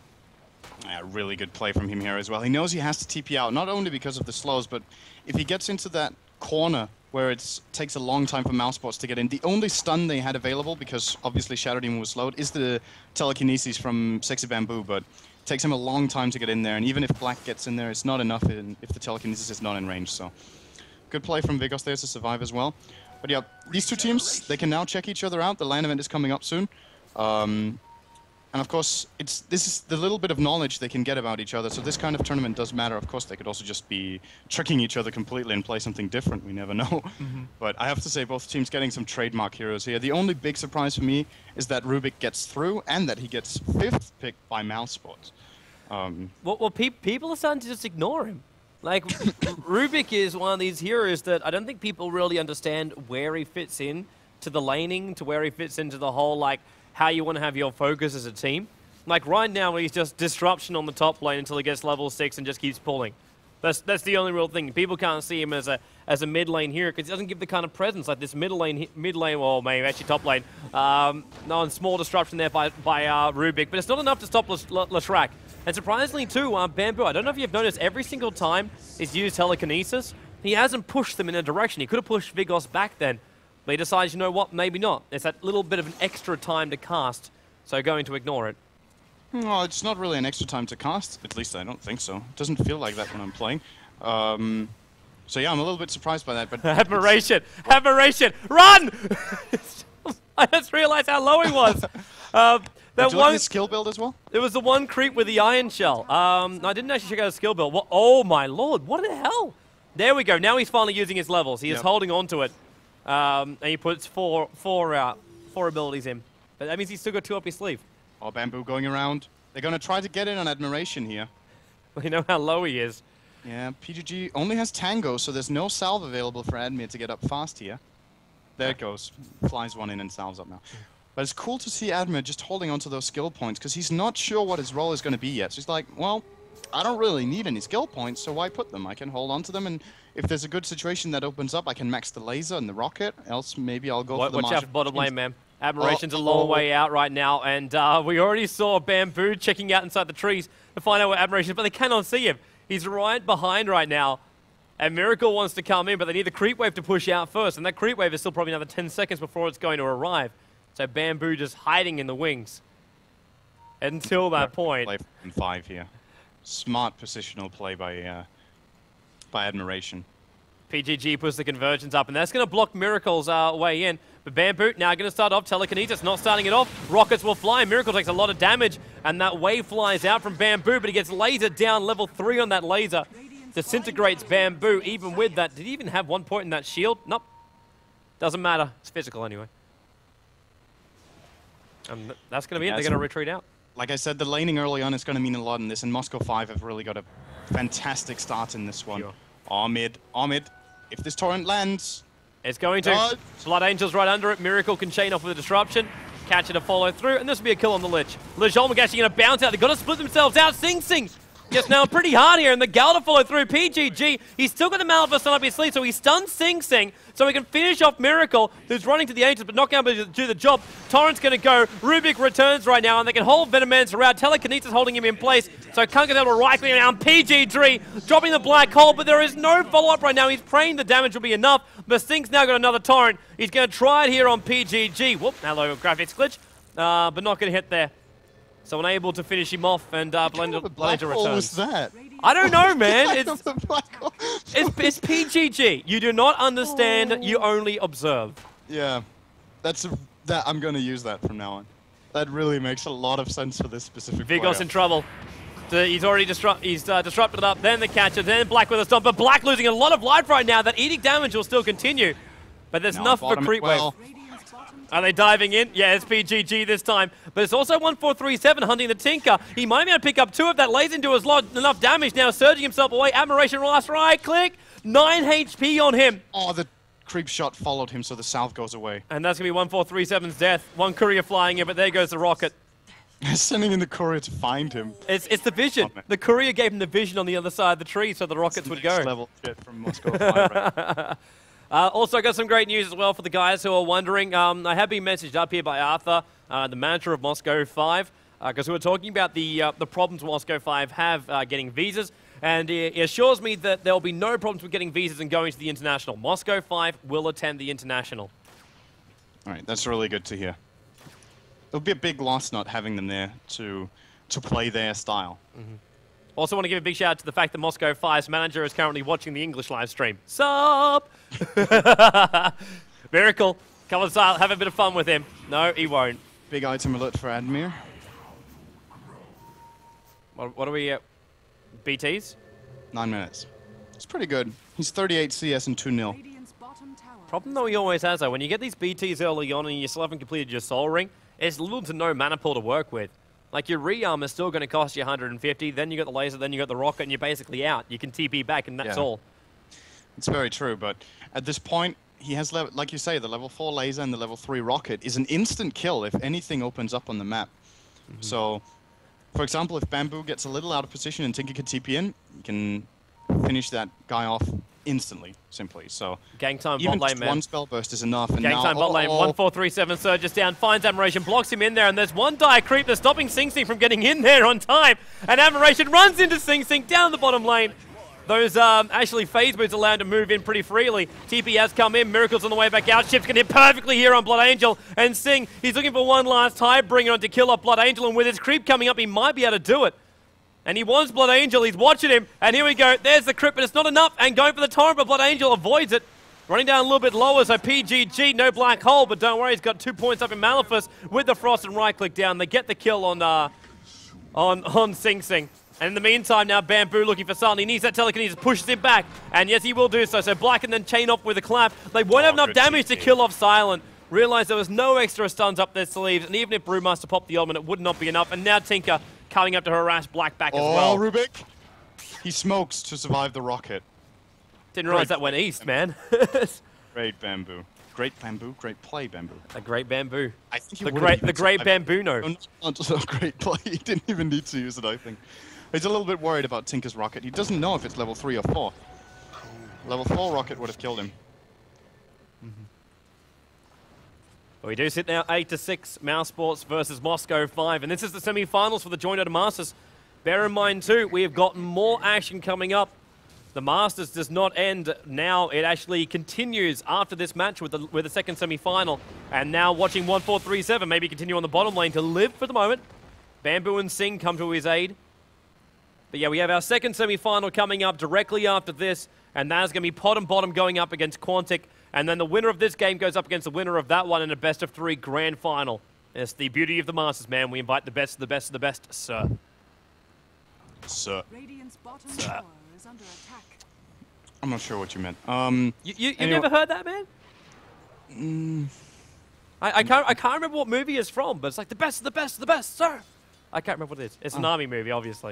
Yeah, really good play from him here as well. He knows he has to T P out, not only because of the slows, but if he gets into that corner where it takes a long time for Mousesports to get in, the only stun they had available, because obviously Shadow Demon was slowed, is the telekinesis from Sexy Bamboo, but it takes him a long time to get in there, and even if Black gets in there, it's not enough in, if the telekinesis is not in range, so good play from Vigos there to survive as well. But yeah, these two teams, they can now check each other out. The LAN event is coming up soon. Um, And of course, it's this is the little bit of knowledge they can get about each other. So this kind of tournament does matter. Of course, they could also just be tricking each other completely and play something different. We never know. Mm-hmm. But I have to say, both teams getting some trademark heroes here. The only big surprise for me is that Rubik gets through and that he gets fifth picked by Mousesports. Um, Well, well pe people are starting to just ignore him. Like, Rubik is one of these heroes that I don't think people really understand where he fits in to the laning, to where he fits into the whole, like, how you want to have your focus as a team. Like, right now, he's just disruption on the top lane until he gets level six and just keeps pulling. That's that's the only real thing. People can't see him as a as a mid lane hero because he doesn't give the kind of presence like this middle lane, mid lane, well, maybe actually top lane. Um, no, and small disruption there by by uh, Rubik, but it's not enough to stop Leshrac. And surprisingly too, uh, Bamboo. I don't know if you've noticed, every single time he's used telekinesis, he hasn't pushed them in a direction. He could have pushed Vigos back then, but he decides, you know what, maybe not. It's that little bit of an extra time to cast, so going to ignore it. Well, it's not really an extra time to cast. At least I don't think so. It doesn't feel like that when I'm playing. Um, so yeah, I'm a little bit surprised by that. But Admiration! Admiration! Run! I just realized how low he was. Uh, that Would you one like his skill build as well? There was the one creep with the iron shell. Um, I didn't actually check out his skill build. What, oh my lord! What the hell? There we go. Now he's finally using his levels. He is Yep. holding on to it, um, and he puts four, four, uh, four abilities in. But that means he's still got two up his sleeve. Oh, Bamboo going around. They're going to try to get in on Admiration here. We know how low he is. Yeah, P G G only has Tango, so there's no salve available for Admir to get up fast here. There it goes. Flies one in and salves up now. But it's cool to see Admir just holding onto those skill points, because he's not sure what his role is going to be yet. So he's like, well, I don't really need any skill points, so why put them? I can hold on to them, and if there's a good situation that opens up, I can max the laser and the rocket, else maybe I'll go Watch for the out Martial for bottom Machines. lane, man. Admiration's Oh, a long oh. way out right now, and uh, we already saw Bamboo checking out inside the trees to find out where Admiration is, but they cannot see him. He's right behind right now, and Miracle wants to come in, but they need the creep wave to push out first, and that creep wave is still probably another ten seconds before it's going to arrive. So Bamboo just hiding in the wings until that point. Play from five here. Smart positional play by uh, by Admiration. P G G puts the conversions up, and that's going to block Miracle's uh, way in. But Bamboo now going to start off. Telekinesis not starting it off. Rockets will fly. Miracle takes a lot of damage, and that wave flies out from Bamboo, but he gets lasered down level three on that laser. Disintegrates Bamboo even with that. Did he even have one point in that shield? Nope. Doesn't matter. It's physical anyway. And that's going to be yeah, it. They're so going to retreat out. Like I said, the laning early on is going to mean a lot in this, and Moscow five have really got a fantastic start in this one. Sure. Armid, Armid, if this torrent lands... It's going to. God. Blood Angel's right under it. Miracle can chain off with a disruption. Catch it to follow through, and this will be a kill on the Lich. Lejolmig actually going to bounce out. They've got to split themselves out. Sing Sing gets now pretty hard here, and the Gal to follow through. P G G, he's still got the Maleficent up his sleeve, so he stuns Sing Sing, so he can finish off Miracle, who's running to the Angels, but not going to do the job. Torrent's going to go. Rubik returns right now, and they can hold Venomancer around. Telekinesis holding him in place, so Kunkka's able to right-click down. P G G dropping the black hole, but there is no follow-up right now. He's praying the damage will be enough, but Sting's now got another Torrent. He's going to try it here on P G G. Whoop, hello, graphics glitch, uh, but not going to hit there. So unable to finish him off, and uh, Blender, Blender returns. What was that? I don't know, man. It's, it's, it's P G G. You do not understand, oh. You only observe. Yeah, that's a, that. I'm going to use that from now on. That really makes a lot of sense for this specific Vigos player. in trouble. So he's already disrupt, he's uh, disrupted up, then the catcher, then Black with a stomp, but Black losing a lot of life right now. That eating damage will still continue, but there's no, enough for creep well. wave. Are they diving in? Yeah, it's P G G this time. But it's also one four three seven hunting the Tinker. He might be able to pick up two of that. Lays into his lot. Enough damage now. Surging himself away. Admiration last right click. nine H P on him. Oh, the creep shot followed him, so the salve goes away. And that's going to be one four three seven's death. One courier flying in, but there goes the rocket. Sending in the courier to find him. It's, it's the vision. Oh, the courier gave him the vision on the other side of the tree, so the rockets would go. Next level shit from Moscow five, right? Uh, also got some great news as well for the guys who are wondering. Um, I have been messaged up here by Arthur, uh, the manager of Moscow five, because uh, we were talking about the uh, the problems Moscow five have uh, getting visas, and he, he assures me that there will be no problems with getting visas and going to the international. Moscow five will attend the international. All right, that's really good to hear. It'll be a big loss not having them there to to play their style. Mm-hmm. Also want to give a big shout out to the fact that Moscow five's manager is currently watching the English live stream. Sup? Miracle, come on, Sile, have a bit of fun with him. No, he won't. Big item alert for Admir. What, what are we at? B Ts? Nine minutes. It's pretty good. He's thirty-eight C S and two nil. Problem though he always has though, when you get these B Ts early on and you still haven't completed your Soul Ring, it's little to no mana pool to work with. Like, your rearm is still going to cost you one hundred fifty, then you got the laser, then you got the rocket, and you're basically out. You can T P back, and that's yeah. all. It's very true, but at this point, he has, like you say, the level four laser and the level three rocket is an instant kill if anything opens up on the map. Mm-hmm. So, for example, if Bamboo gets a little out of position and Tinker can T P in, you can finish that guy off instantly, simply. So gang time even bot lane, man. one spell burst is enough. And gang now, time bot lane. oh, one four three seven surges down, finds Admiration, blocks him in there, and there's one dire creep that's stopping Sing Sing from getting in there on time. And Admiration runs into Sing Sing down the bottom lane. Those um, actually phase boots allow him to move in pretty freely. T P has come in, Miracle's on the way back out. Ships can hit perfectly here on Blood Angel. And Sing, he's looking for one last tie, bring it on to kill off Blood Angel. And with his creep coming up, he might be able to do it. And he wants Blood Angel, he's watching him, and here we go, there's the crit, but it's not enough, and going for the torrent, but Blood Angel avoids it. Running down a little bit lower, so P G G, no black hole, but don't worry, he's got two points up in Maleficent with the Frost and right-click down. They get the kill on uh, on, on Sing Sing. And in the meantime, now Bamboo looking for Silent. He needs that telekinesis, pushes him back, and yes, he will do so. So Black and then chain off with a clap. They won't have enough damage to kill off Silent. Realize there was no extra stuns up their sleeves, and even if Brewmaster popped the element, it would not be enough. And now Tinker coming up to harass Black back as well. Oh, Rubik! He smokes to survive the rocket. Didn't realize that went east, man. Great Bamboo. Great Bamboo, great play, Bamboo. A great Bamboo. I think he the great, the great Bamboo, no. Not just a great play, he didn't even need to use it, I think. He's a little bit worried about Tinker's rocket. He doesn't know if it's level three or four. Level four rocket would have killed him. Mm-hmm. Well, we do sit now eight to six, Mousesports versus Moscow five, and this is the semi-finals for the Joint Order Masters. Bear in mind too, we have got more action coming up. The Masters does not end now; it actually continues after this match with the with the second semi-final. And now watching one four three seven maybe continue on the bottom lane to live for the moment. Bamboo and Sing come to his aid. But yeah, we have our second semi-final coming up directly after this, and that is going to be Pot and Bottom going up against Quantic. And then the winner of this game goes up against the winner of that one in a best of three grand final. It's the beauty of the Masters, man. We invite the best of the best of the best, sir. Sir. Radiant's bottom tower is under attack. I'm not sure what you meant. Um, you you, you anyway, never heard that, man? Mm, I, I can't I can't remember what movie it's from, but it's like the best of the best of the best, sir. I can't remember what it is. It's an Oh. army movie, obviously.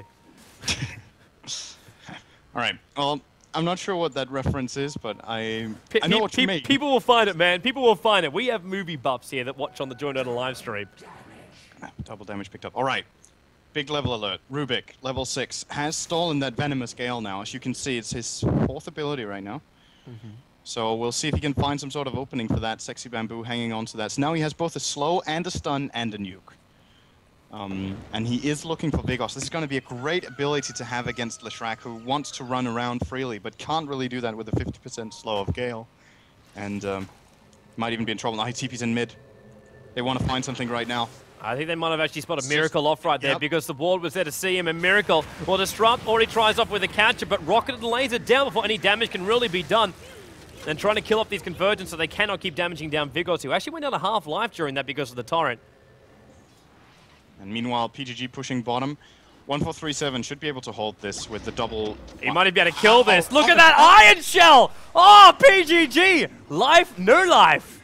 All right. Well, I'm not sure what that reference is, but I Pe I know pe what you pe mean. people will find it, man. People will find it. We have movie buffs here that watch on the Joint Oda live stream. Double damage picked up. All right. Big level alert. Rubik, level six, has stolen that Venomous Gale now. As you can see, it's his fourth ability right now. Mm-hmm. So we'll see if he can find some sort of opening for that. Sexy Bamboo hanging on to that. So now he has both a slow and a stun and a nuke. Um, and he is looking for Vigos. This is going to be a great ability to have against Leshrac, who wants to run around freely, but can't really do that with a fifty percent slow of Gale. And um, might even be in trouble. Now he T P's in mid. They want to find something right now. I think they might have actually spotted It's Miracle just- off right there yep. because the ward was there to see him, and Miracle, well, Disrupt already tries off with a catcher, but Rocket and Laser down before any damage can really be done. And trying to kill off these convergents so they cannot keep damaging down Vigos, who actually went down to half life during that because of the torrent. And meanwhile, P G G pushing bottom. one four three seven should be able to hold this with the double... He might be able to kill this. Look at that Iron Shell! Oh, P G G! Life, no life.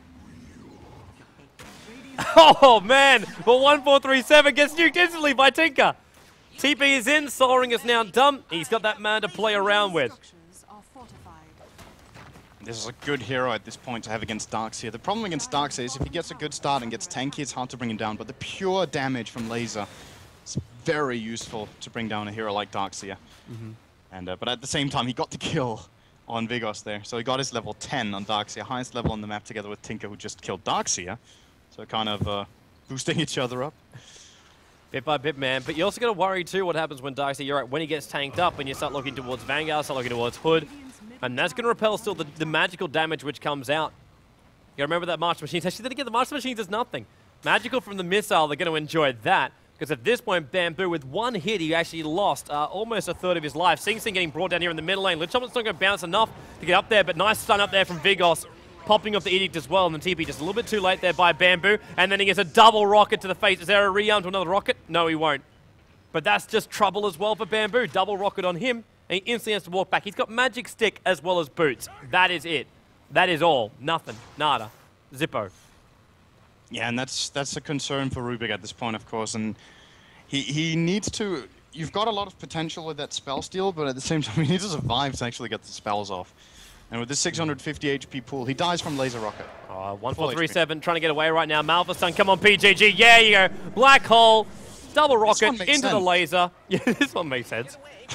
Oh, man. Well, one four three seven gets nuked instantly by Tinker. T P is in. Soaring is now done. He's got that man to play around with. Structures are fortified. This is a good hero at this point to have against Darkseer. The problem against Darkseer is if he gets a good start and gets tanky, it's hard to bring him down. But the pure damage from Laser is very useful to bring down a hero like Darkseer. Mm-hmm. And uh, but at the same time, he got the kill on Vigos there. So he got his level ten on Darkseer, highest level on the map together with Tinker, who just killed Darkseer. So kind of uh, boosting each other up. Bit by bit, man. But you also got to worry, too, what happens when Darkseer, you're right, when he gets tanked up and you start looking towards Vanguard, start looking towards Hood. And that's going to repel still the, the magical damage which comes out. You remember that March Machines? Actually, then again, the March Machines is nothing. Magical from the missile, they're going to enjoy that. Because at this point, Bamboo, with one hit, he actually lost uh, almost a third of his life. Sing Sing getting brought down here in the middle lane. Lich Chomp's not going to bounce enough to get up there, but nice stun up there from Vigos. Popping off the Edict as well, and the T P just a little bit too late there by Bamboo. And then he gets a double rocket to the face. Is there a rearm to another rocket? No, he won't. But that's just trouble as well for Bamboo. Double rocket on him, and he instantly has to walk back. He's got Magic Stick as well as boots. That is it. That is all. Nothing. Nada. Zippo. Yeah, and that's that's a concern for Rubik at this point, of course. And he he needs to. You've got a lot of potential with that spell steal, but at the same time, he needs to survive to actually get the spells off. And with this six hundred fifty H P pool, he dies from Laser Rocket. Oh, one four three seven trying to get away right now. Malphaston, come on, P G G. Yeah, you go. Black hole. Double rocket into makes the sense. laser. Yeah, this one makes sense.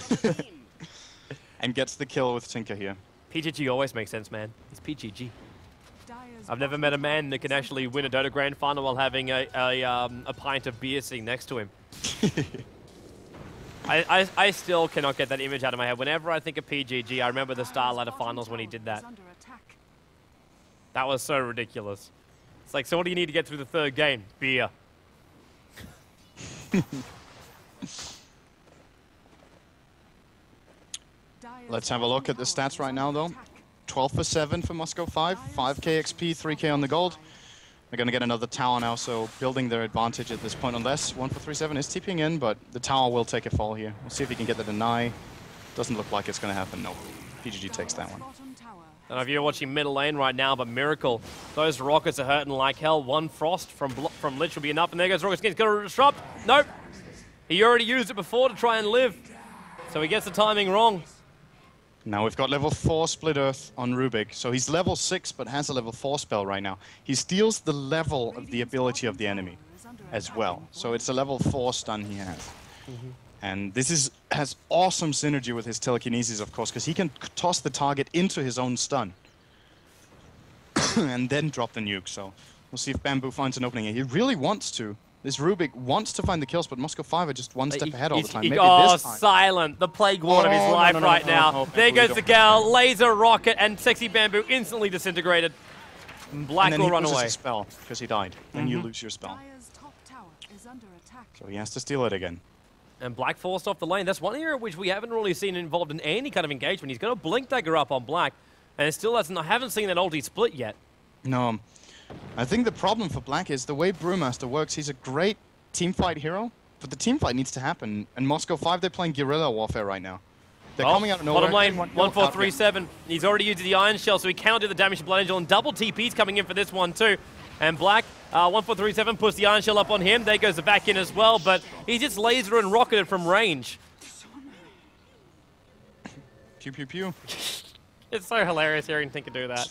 And gets the kill with Tinker here. P G G always makes sense, man. It's P G G. Dyer's I've never met a man that can actually win a Dota Grand Final while having a, a, um, a pint of beer sitting next to him. I, I, I still cannot get that image out of my head. Whenever I think of P G G, I remember the Star Ladder Finals when he did that. under attack. That was so ridiculous. It's like, so what do you need to get through the third game? Beer. Dyer's Let's have a look at the bottom stats tower right is now, under though. attack. twelve for seven for Moscow five, five K X P, three K on the gold. They're going to get another tower now, so building their advantage at this point. Unless one four three seven is TPing in, but the tower will take a fall here. We'll see if he can get the deny. Doesn't look like it's going to happen. Nope. P G G takes that one. Bottom tower. I don't know if you're watching middle lane right now, but Miracle, those rockets are hurting like hell. One frost from Blo from Lich will be enough, and there goes Rocket's He's going to disrupt. Nope. He already used it before to try and live, so he gets the timing wrong. Now we've got level four Split Earth on Rubik. So he's level six, but has a level four spell right now. He steals the level of the ability of the enemy as well. So it's a level four stun he has. Mm-hmm. And this is has awesome synergy with his telekinesis, of course, because he can c- toss the target into his own stun. And then drop the nuke. So we'll see if Bamboo finds an opening here. He really wants to. This Rubik wants to find the kills, but Moscow five are just one step He- ahead all the he's- time. he- Maybe oh, this time. silent. The plague ward of his Oh, no, life no, no, right no, now. no, no. There Bamboo, goes the don't- gal. Laser rocket and Sexy Bamboo instantly disintegrated. Black And then will he run loses away. his spell because he died. Then you Mhm. lose your spell. Dyer's top tower is under attack. So he has to steal it again. And Black forced off the lane. That's one area which we haven't really seen involved in any kind of engagement. He's got a Blink Dagger up on Black, and it still hasn't. I haven't seen that ulti split yet. No, I think the problem for Black is the way Brewmaster works. He's a great teamfight hero, but the teamfight needs to happen. And Moscow five, they're playing guerrilla warfare right now. They're Oh, coming out of nowhere. bottom lane, One- one four three seven. He's already used the Iron Shell, so he cannot do the damage to Blood Angel. And double T P's coming in for this one too. And Black, uh, one four three seven puts the Iron Shell up on him. There goes the back in as well, but he just laser and rocketed from range. Pew, pew, pew. It's so hilarious hearing Tinker do that.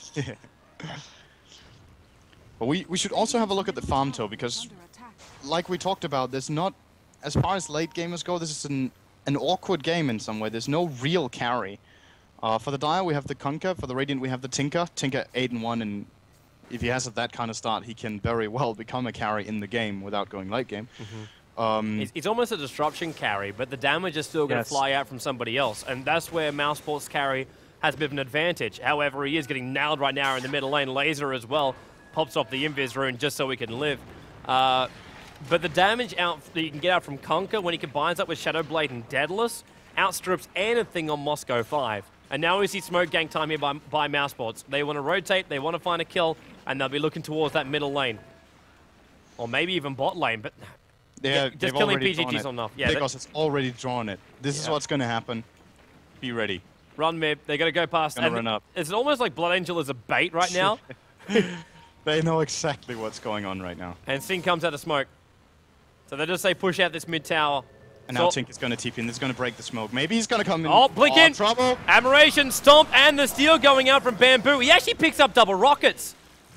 But we, we should also have a look at the farm tool, because Under attack. like we talked about, there's not, as far as late gamers go, this is an, an awkward game in some way. There's no real carry. Uh, for the Dire, we have the Kunkka. For the Radiant, we have the Tinker. Tinker eight and one, and if he has that kind of start, he can very well become a carry in the game without going late game. Mm-hmm. um, It's, it's almost a disruption carry, but the damage is still going to Yes. fly out from somebody else, and that's where Mousesport's carry has a bit of an advantage. However, he is getting nailed right now in the middle lane. Laser as well pops off the Invis rune just so he can live. Uh, but the damage out that you can get out from Kunkka when he combines up with Shadow Blade and Daedalus outstrips anything on Moscow five. And now we see smoke gang time here by, by Mousesports. They want to rotate, they want to find a kill, and they'll be looking towards that middle lane. Or maybe even bot lane, but yeah, yeah, just they've killing already P G drawn Gs it. enough. Yeah, because it's already drawn it. This is Yeah. what's going to happen. Be ready. run mid, they're going to go past. Gonna and run up. It's almost like Blood Angel is a bait right now. They know exactly what's going on right now. And Sing comes out of smoke. So they just say push out this mid tower. And now So- Tink is going to T P in. This is going to break the smoke. Maybe he's going to come in. Oh, blink in. Trouble. Admiration, Stomp, and the steal going out from Bamboo. He actually picks up double rockets.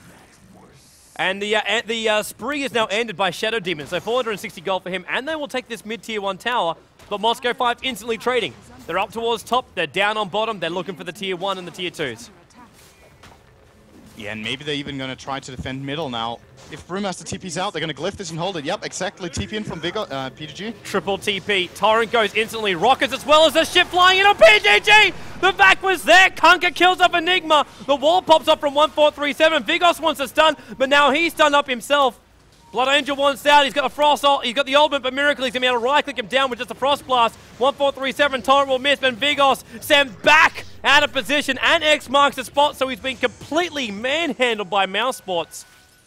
And the uh, and the uh, spree is now ended by Shadow Demon. So four hundred sixty gold for him. And they will take this mid-tier one tower. But Moscow five instantly trading. They're up towards top. They're down on bottom. They're looking for the tier one and the tier twos. Under attack. Yeah, and maybe they're even going to try to defend middle now. If Brewmaster T P's out, they're going to glyph this and hold it. Yep, exactly. T P in from Vigor, uh, P G G. Triple T P. Torrent goes instantly. Rockets as well as the ship flying in on P G G. The back was there. Kunkka kills off Enigma. The wall pops up from one four three seven. Vigos wants a stun, but now he's stunned up himself. Blood Angel wants out. He's got a Frost ult. He's got the ultimate, but Miracle, he's going to be able to right-click him down with just a Frost Blast. one four three seven. Torrent will miss, and Vigos sent back out of position, and X marks the spot, so he's been completely manhandled by Mousesports.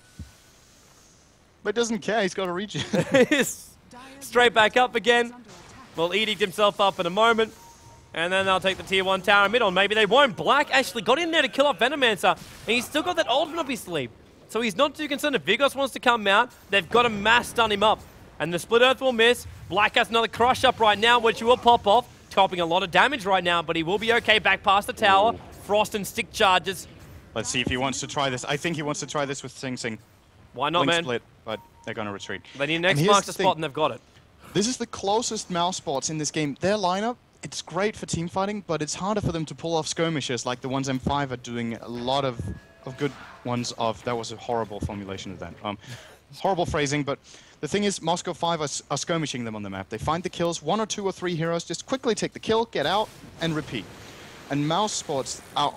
But doesn't care. He's got a region. He's straight back up again. Will edict himself up in a moment. And then they'll take the tier one tower middle. Maybe they won't. Black actually got in there to kill off Venomancer. And he's still got that ultimate up his sleeve. So he's not too concerned if Vigos wants to come out. They've got to mass stun him up. And the Split Earth will miss. Black has another crush up right now, which he will pop off. Topping a lot of damage right now, but he will be okay back past the tower. Frost and stick charges. Let's see if he wants to try this. I think he wants to try this with Sing Sing. Why not, Blink man? split, but they're going to retreat. They need an And X here's marks the the thing. spot, and they've got it. This is the closest Mousesports in this game. Their lineup, it's great for team fighting, but it's harder for them to pull off skirmishes like the ones M five are doing a lot of, of good ones of. That was a horrible formulation of that. Um, horrible phrasing, but the thing is, Moscow five are, s- are skirmishing them on the map. They find the kills, one or two or three heroes, just quickly take the kill, get out, and repeat. And Mousesports are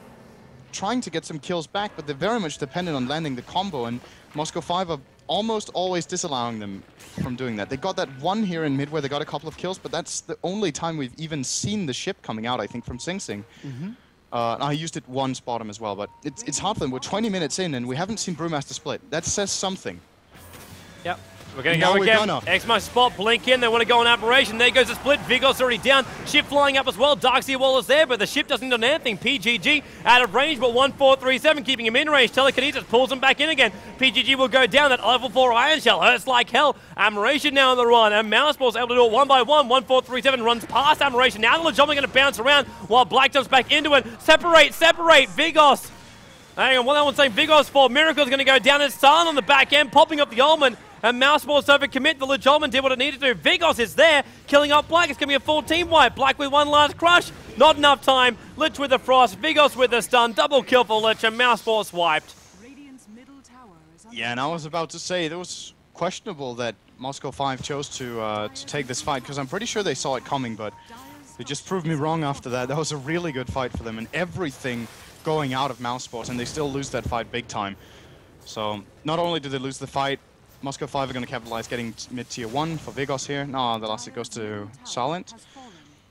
trying to get some kills back, but they're very much dependent on landing the combo, and Moscow five are almost always disallowing them from doing that. They got that one here in mid where they got a couple of kills, but that's the only time we've even seen the ship coming out, I think, from Sing Sing. Mm-hmm. Uh, I used it once bottom as well, but it's, it's hard for them. We're twenty minutes in, and we haven't seen Brewmaster split. That says something. Yep. We're going to Now go we're again. gonna. X-Mark spot, blink in. They want to go on Aberration. There goes the split. Vigos already down. Ship flying up as well. Darkseer Wall is there, but the ship doesn't do anything. P G G out of range, but one four three seven keeping him in range. Telekinesis pulls him back in again. P G G will go down. That level four Iron Shell hurts like hell. Admiration now on the run, and Mousesport's able to do it one by one. one four three seven runs past Admiration. Now the Legion's going to bounce around while Black jumps back into it. Separate, separate. Vigos. Hang on, what that one's saying Vigos for. Miracle's going to go down. It's Silent on the back end, popping up the Ultimate. And Mousesports overcommit. The Legionman did what it needed to do. Vigos is there, killing up Black. It's going to be a full team wipe. Black with one last crush. Not enough time. Lich with the frost. Vigos with the stun. Double kill for Lich, and Mousesports wiped. Radiant's middle tower is under Yeah, and I was about to say, it was questionable that Moscow five chose to, uh, to take this fight, because I'm pretty sure they saw it coming, but they just proved me wrong after that. That was a really good fight for them, and everything going out of Mousesports, and they still lose that fight big time. So, not only did they lose the fight, Moscow five are going to capitalize getting mid-tier one for Vigos here. No, the last it goes to Silent. has fallen.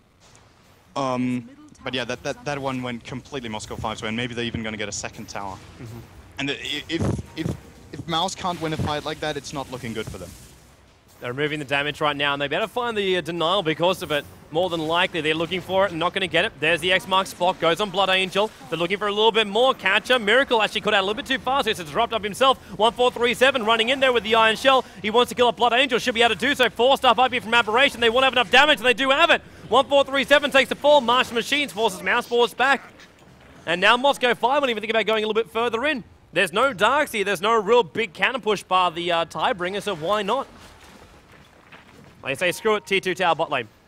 Um, but yeah, that, that, that one went completely Moscow five's way, and maybe they're even going to get a second tower. Mm-hmm. And i- if, if, if Mouse can't win a fight like that, it's not looking good for them. They're removing the damage right now, and they better find the uh, denial because of it. More than likely, they're looking for it and not going to get it. There's the X-Mark spot, goes on Blood Angel. They're looking for a little bit more. Catcher, Miracle actually cut out a little bit too fast. It's dropped up himself. one four three seven running in there with the Iron Shell. He wants to kill off Blood Angel, should be able to do so. Four star up here from Aberration. They won't have enough damage, and they do have it. one four three seven takes the fall. Martian Machines forces Mousesports back. And now Moscow five won't even think about going a little bit further in. There's no Darks here. There's no real big counter push bar the uh, Tiebringer, so why not? They say screw it, T two tower bot lane.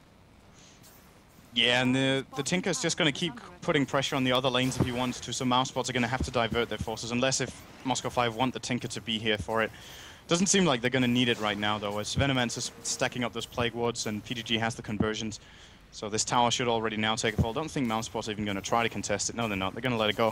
Yeah, and the, the Tinker's just going to keep putting pressure on the other lanes if he wants to, so Mousesports are going to have to divert their forces, unless if Moscow five want the Tinker to be here for it. Doesn't seem like they're going to need it right now, though, as Venomance is stacking up those Plague Wards, and P G G has the conversions. So this tower should already now take a fall. Don't think Mousesports are even going to try to contest it. No, they're not. They're going to let it go.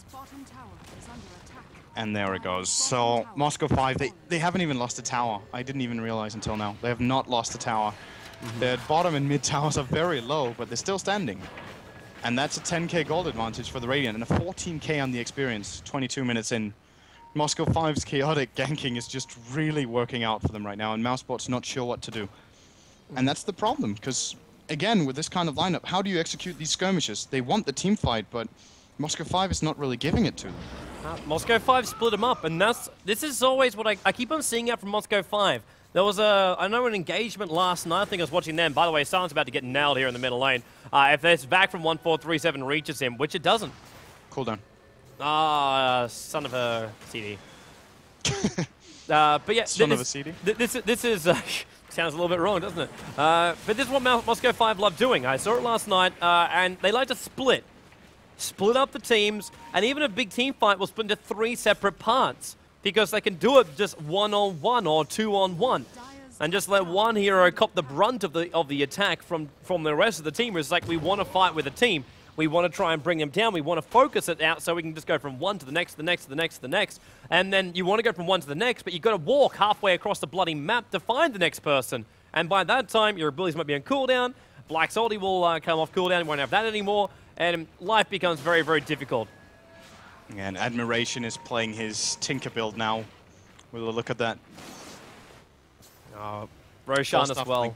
And there it goes. So Moscow five, they, they haven't even lost a tower. I didn't even realize until now. They have not lost a tower. Mm-hmm. Their bottom and mid towers are very low, but they're still standing. And that's a ten K gold advantage for the Radiant, and a fourteen K on the experience, twenty-two minutes in. Moscow five's chaotic ganking is just really working out for them right now, and Mousesports not sure what to do. And that's the problem, because, again, with this kind of lineup, how do you execute these skirmishes? They want the team fight, but Moscow five is not really giving it to them. Uh, Moscow five split them up, and that's this is always what I, I keep on seeing out from Moscow five. There was a, I know an engagement last night, I think I was watching them. By the way, Silent's about to get nailed here in the middle lane. Uh, if this back from one four three seven reaches him, which it doesn't. Cool down. Ah, uh, son of a C D. uh, but yeah, son this, of a C D? Th this, this is, uh, sounds a little bit wrong, doesn't it? Uh, but this is what Mo Moscow five love doing. I saw it last night, uh, and they like to split. Split up the teams, and even a big team fight will split into three separate parts, because they can do it just one-on-one or two-on-one, and just let one hero cop the brunt of the of the attack from, from the rest of the team. It's like, we want to fight with a team. We want to try and bring them down. We want to focus it out so we can just go from one to the next, to the next, to the next, to the next. And then you want to go from one to the next, but you've got to walk halfway across the bloody map to find the next person. And by that time, your abilities might be on cooldown. Black's ulti will uh, come off cooldown. You won't have that anymore. And life becomes very, very difficult. And Admiration is playing his Tinker build now. We'll look at that. Uh, Roshan as well.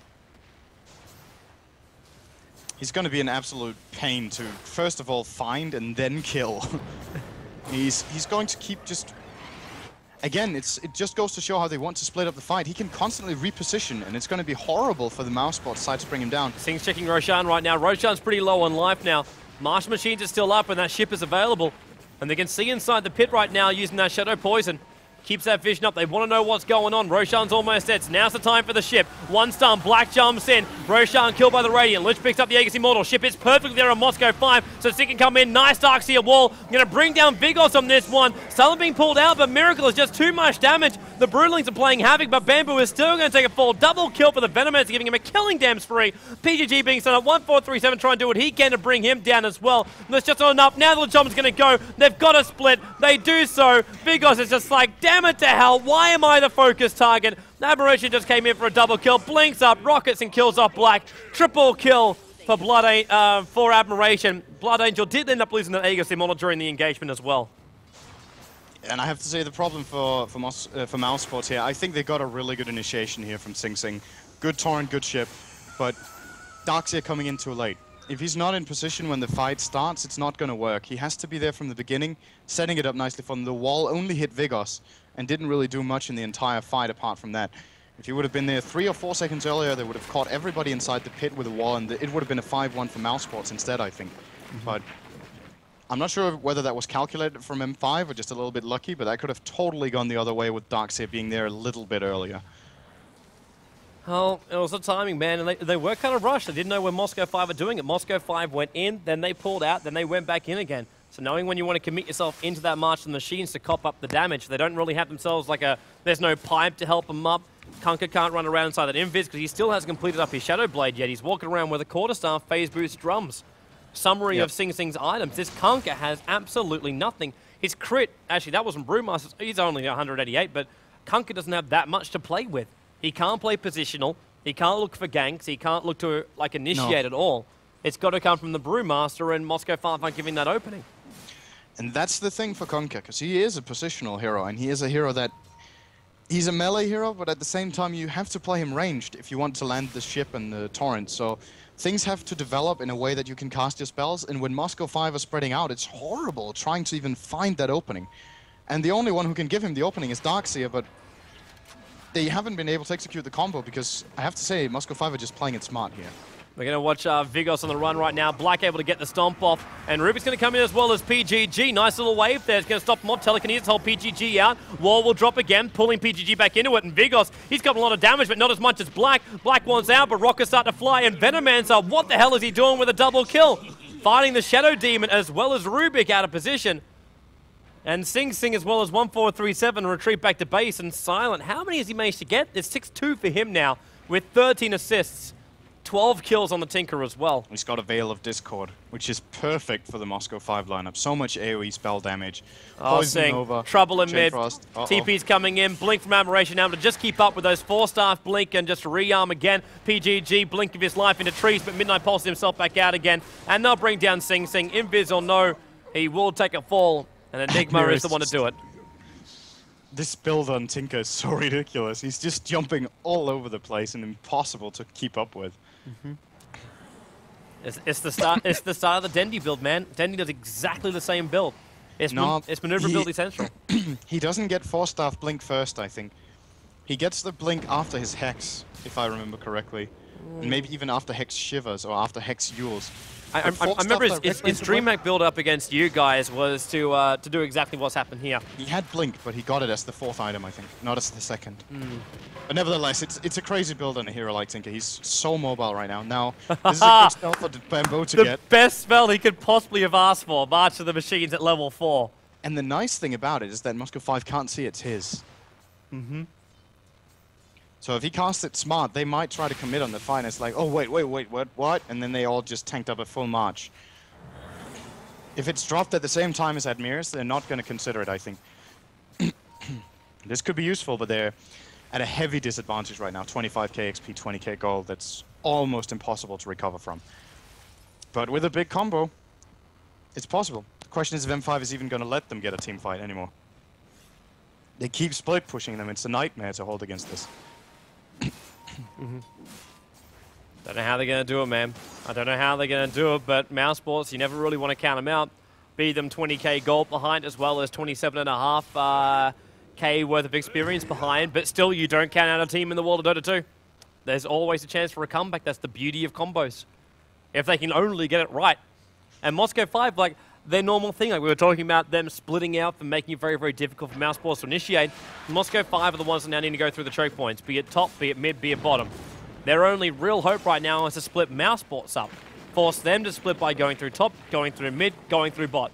He's going to be an absolute pain to, first of all, find and then kill. he's he's going to keep just... Again, it's it just goes to show how they want to split up the fight. He can constantly reposition, and it's going to be horrible for the Mousesports side to bring him down. Sing's checking Roshan right now. Roshan's pretty low on life now. Martian Machines is still up, and that ship is available. And they can see inside the pit right now using that Shadow Poison. Keeps that vision up. They want to know what's going on. Roshan's almost dead. So now's the time for the ship. One stun. Black jumps in. Roshan killed by the Radiant. Lich picks up the Aegis Immortal. Ship is perfectly there on Moscow five. So Sing can come in. Nice Darkseer wall. Going to bring down Vigos on this one. Silent being pulled out, but Miracle is just too much damage. The Broodlings are playing havoc, but Bamboo is still going to take a fall. Double kill for the Venomance, giving him a killing damn spree. P G G being set up. one four three seven trying to do what he can to bring him down as well. That's just not enough. Now the Lechom's going to go. They've got to split. They do so. Vigos is just like, damn it to hell. Why am I the focus target? Aberration just came in for a double kill. Blinks up, rockets and kills off Black. Triple kill for Blood uh, for Admiration. Blood Angel did end up losing the Aegis Immortal during the engagement as well. And I have to say, the problem for for, Mos uh, for Mousesports here, I think they got a really good initiation here from Sing Sing. Good Torrent, good ship, but Darkseer coming in too late. If he's not in position when the fight starts, it's not going to work. He has to be there from the beginning, setting it up nicely for them. The wall only hit Vigos and didn't really do much in the entire fight apart from that. If he would have been there three or four seconds earlier, they would have caught everybody inside the pit with a wall, and it would have been a five one for Mousesports instead, I think. Mm-hmm. But I'm not sure whether that was calculated from M five or just a little bit lucky, but that could have totally gone the other way with Darkseer being there a little bit earlier. Oh, it was the timing, man, and they, they were kind of rushed. They didn't know when Moscow five were doing it. Moscow five went in, then they pulled out, then they went back in again. So knowing when you want to commit yourself into that march of the machines to cop up the damage, they don't really have themselves like a, there's no pipe to help them up. Kunkka can't run around inside that Invis because he still hasn't completed up his Shadow Blade yet. He's walking around with a quarterstaff, phase boost drums. Summary yep. of Sing Sing's items. This Kunkka has absolutely nothing. His crit, actually that wasn't Brewmaster, he's only one hundred eighty-eight, but Kunkka doesn't have that much to play with. He can't play positional, he can't look for ganks, he can't look to like initiate no. at all. It's got to come from the Brewmaster, and Moscow five aren't giving that opening. And that's the thing for Kunkka, because he is a positional hero, and he is a hero that he's a melee hero, but at the same time, you have to play him ranged if you want to land the ship and the torrent. So things have to develop in a way that you can cast your spells. And when Moscow five are spreading out, it's horrible trying to even find that opening. And the only one who can give him the opening is Darkseer, but they haven't been able to execute the combo because I have to say, Moscow five are just playing it smart here. We're going to watch uh, Vigos on the run right now. Black able to get the stomp off. And Rubik's going to come in as well as P G G. Nice little wave there. It's going to stop Mob. Telekinesis hold P G G out. Wall will drop again, pulling P G G back into it. And Vigos, he's got a lot of damage, but not as much as Black. Black wants out, but Rockets start to fly. And Venomancer, what the hell is he doing with a double kill? Fighting the Shadow Demon as well as Rubik out of position. And Sing Sing as well as one four three seven retreat back to base. And Silent, how many has he managed to get? It's six two for him now with thirteen assists. twelve kills on the Tinker as well. He's got a Veil of Discord, which is perfect for the Moscow five lineup. So much AoE spell damage. Oh, Poison Sing. Nova, Trouble in Chain mid. Frost. Uh-oh. T P's coming in. Blink from Admiration now to just keep up with those four-staff Blink and just rearm again. P G G, blink of his life into trees, but Midnight pulses himself back out again. And they'll bring down Sing Sing. Invis or no, he will take a fall. And Enigma is the one to do it. This build on Tinker is so ridiculous. He's just jumping all over the place and impossible to keep up with. Mm-hmm. It's, it's the start. It's the start of the Dendi build, man. Dendi does exactly the same build. It's, no, man, it's maneuverability central. He doesn't get four-staff Blink first, I think. He gets the Blink after his Hex, if I remember correctly. Mm. And maybe even after Hex Shivers or after Hex Yules. I, I, I remember his, his, his DreamHack build up against you guys was to uh, to do exactly what's happened here. He had Blink, but he got it as the fourth item, I think, not as the second. Mm. But nevertheless, it's it's a crazy build on a hero like Tinker. He's so mobile right now. Now, this is a good spell for Bamboo to the get. The best spell he could possibly have asked for, March of the Machines at level four. And the nice thing about it is that Moscow five can't see it's his. Mm-hmm. So if he casts it smart, they might try to commit on the fight. And it's like, oh, wait, wait, wait, what, what? And then they all just tanked up a full march. If it's dropped at the same time as Admirus, they're not going to consider it, I think. This could be useful, but they're at a heavy disadvantage right now. twenty-five K X P, twenty K gold. That's almost impossible to recover from. But with a big combo, it's possible. The question is if M five is even going to let them get a team fight anymore. They keep split pushing them. It's a nightmare to hold against this. Mm-hmm. Don't know how they're going to do it, man. I don't know how they're going to do it, but Mousesports, you never really want to count them out. Beat them twenty K gold behind as well as twenty-seven and a half uh, K worth of experience behind, but still you don't count out a team in the world of Dota two. There's always a chance for a comeback. That's the beauty of combos. If they can only get it right. And Moscow five, like, their normal thing, like we were talking about them splitting out and making it very, very difficult for Mousesports to initiate. Moscow five are the ones that now need to go through the choke points, be it top, be it mid, be it bottom. Their only real hope right now is to split Mousesports up. Force them to split by going through top, going through mid, going through bot.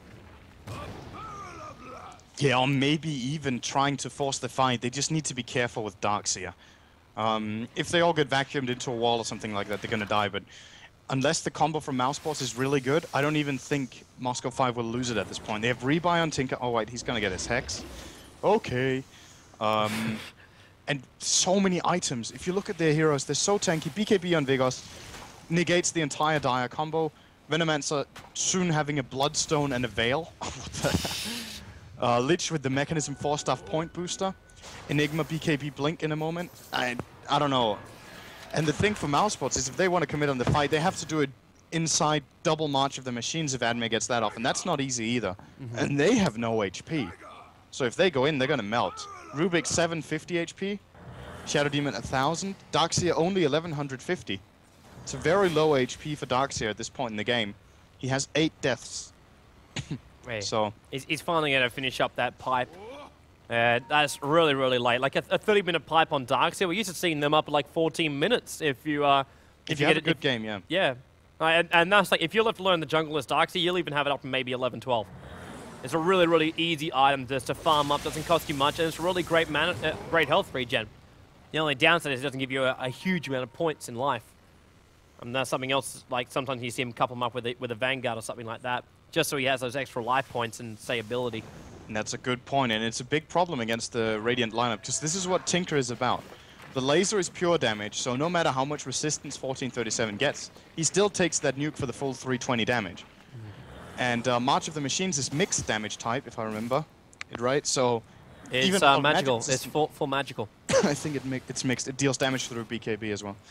Yeah, or maybe even trying to force the fight. They just need to be careful with Darkseer. Um, if they all get vacuumed into a wall or something like that, they're going to die, but unless the combo from Mousesports is really good, I don't even think Moscow five will lose it at this point. They have rebuy on Tinker. Oh, wait, he's going to get his Hex. Okay. Um, and so many items. If you look at their heroes, they're so tanky. B K B on Vigos negates the entire Dire combo. Venomancer soon having a Bloodstone and a Veil. What the uh, Lich with the Mechanism four-staff point booster. Enigma B K B Blink in a moment. I, I don't know. And the thing for Mousesports is if they want to commit on the fight, they have to do it inside double March of the Machines if Admir gets that off, and that's not easy either. Mm-hmm. And they have no H P. So if they go in, they're going to melt. Rubik seven fifty H P, Shadow Demon one thousand, Darkseer only eleven fifty. It's a very low H P for Darkseer at this point in the game. He has eight deaths. Wait, so he's, he's finally going to finish up that pipe. Uh, that's really, really late. Like a thirty minute pipe on Darkseer. We're used to seeing them up at like fourteen minutes if you uh, if, if you, you get have it, a good if, game, yeah. Yeah. Uh, and, and that's like, if you're left to learn the jungle as Darkseer, you'll even have it up to maybe eleven, twelve. It's a really, really easy item just to farm up. Doesn't cost you much, and it's really great mana, uh, great health regen. The only downside is it doesn't give you a, a huge amount of points in life. And that's something else, like sometimes you see him couple them up with a, with a Vanguard or something like that, just so he has those extra life points and, say, ability. And that's a good point, and it's a big problem against the Radiant lineup, because this is what Tinker is about. The laser is pure damage, so no matter how much resistance fourteen thirty-seven gets, he still takes that nuke for the full three twenty damage. Mm-hmm. And uh, March of the Machines is mixed damage type, if I remember it right, so It's Even uh, on magical. magic It's full, full magical. I think it mi it's mixed. It deals damage through B K B as well.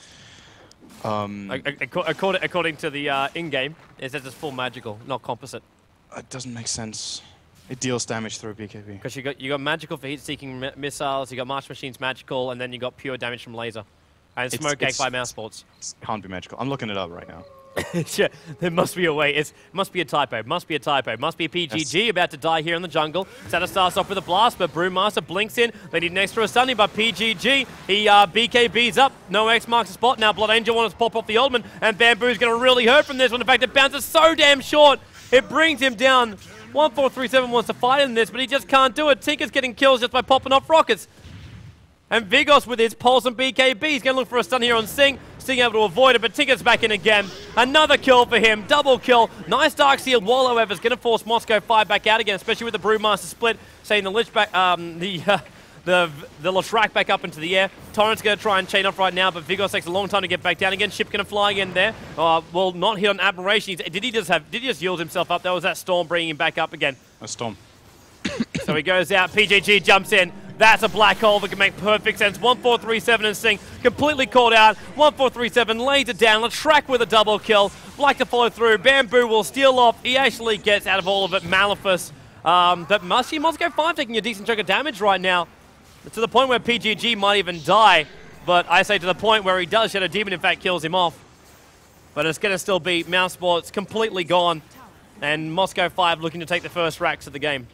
Um, according, according to the uh, in-game, it says it's full magical, not composite. It doesn't make sense. It deals damage through B K B. Because you got you got magical for heat-seeking mi missiles, you got March Machines magical, and then you got pure damage from laser. And It's- smoke it's- by mouse sports. It can't be magical. I'm looking it up right now. Yeah, there must be a way. It must be a typo. Must be a typo. Must be a P G G Yes. about to die here in the jungle. Santa starts off with a blast, but Brewmaster blinks in. They need an extra stunning, but P G G, he uh, B K B's up. No X marks the spot. Now Blood Angel wants to pop off the Ultimate, and Bamboo's going to really hurt from this one. In fact, it bounces so damn short, it brings him down. one four three seven wants to fight in this, but he just can't do it. Tinker's getting kills just by popping off rockets. And Vigos with his pulse and B K B, he's going to look for a stun here on Sing. Sting able to avoid it, but Tinker's back in again. Another kill for him, double kill. Nice Dark Sealed Wall, however, is going to force Moscow five back out again, especially with the Brewmaster split, saying the Lich back, um, the, uh, the, the Leshrac back up into the air. Torrent's going to try and chain off right now, but Vigos takes a long time to get back down again. Ship going to fly in there. Uh, will not hit on Admiration. He's, did he just have, did he just yield himself up? That was that Storm bringing him back up again. A storm. So he goes out, P G G jumps in. That's a black hole that can make perfect sense. one four three seven and Sing completely caught out. one four three seven lays it down. Leshrac with a double kill. Black to follow through. Bamboo will steal off. He actually gets out of all of it Malefice. Um, but Musky Moscow five taking a decent chunk of damage right now. To the point where P G G might even die. But I say to the point where he does. Shadow Demon, in fact, kills him off. But it's going to still be Mouse Sports completely gone. And Moscow five looking to take the first racks of the game.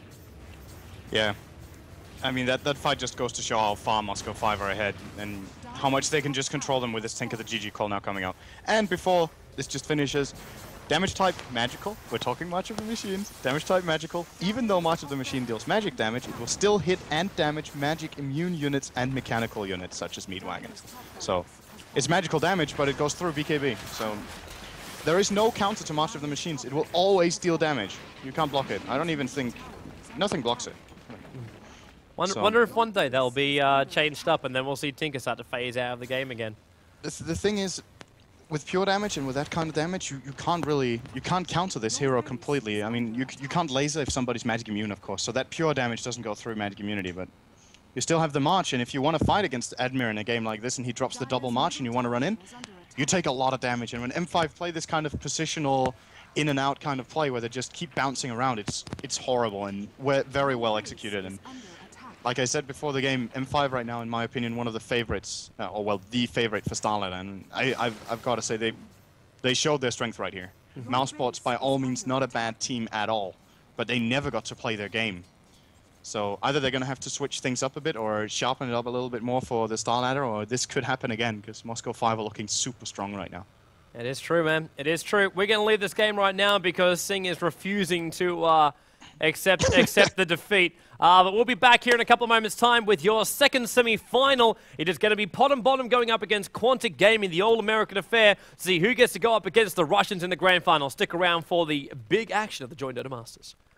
Yeah. I mean, that, that fight just goes to show how far Moscow five are ahead and how much they can just control them with this Tinker the G G call now coming out. And before this just finishes, damage type magical. We're talking March of the Machines. Damage type magical. Even though March of the Machine deals magic damage, it will still hit and damage magic immune units and mechanical units such as meat wagons. So it's magical damage, but it goes through B K B. So there is no counter to March of the Machines. It will always deal damage. You can't block it. I don't even think... Nothing blocks it. Wonder, So- wonder if one day they'll be uh, changed up and then we'll see Tinker start to phase out of the game again. The, th the thing is, with pure damage and with that kind of damage, you, you can't really, you can't counter this hero completely. I mean, you, c- you can't laser if somebody's magic immune, of course, so that pure damage doesn't go through magic immunity, but you still have the March, and if you want to fight against Admir in a game like this and he drops the double March and you want to run in, you take a lot of damage, and when M five play this kind of positional in and out kind of play where they just keep bouncing around, it's it's horrible and we very well executed. And like I said before the game, M five right now, in my opinion, one of the favorites, uh, or well, the favorite for Starlight, and I, I've, I've got to say they they showed their strength right here. Mousebots, by all means, not a bad team at all, but they never got to play their game. So either they're going to have to switch things up a bit or sharpen it up a little bit more for the Starladder, or this could happen again, because Moscow five are looking super strong right now. It is true, man. It is true. We're going to leave this game right now because Sing is refusing to uh, accept accept the defeat. Uh, but we'll be back here in a couple of moments' time with your second semi-final. It is going to be pot and bottom going up against Quantic Gaming, the All-American affair. See who gets to go up against the Russians in the grand final. Stick around for the big action of the Joint Dota Masters.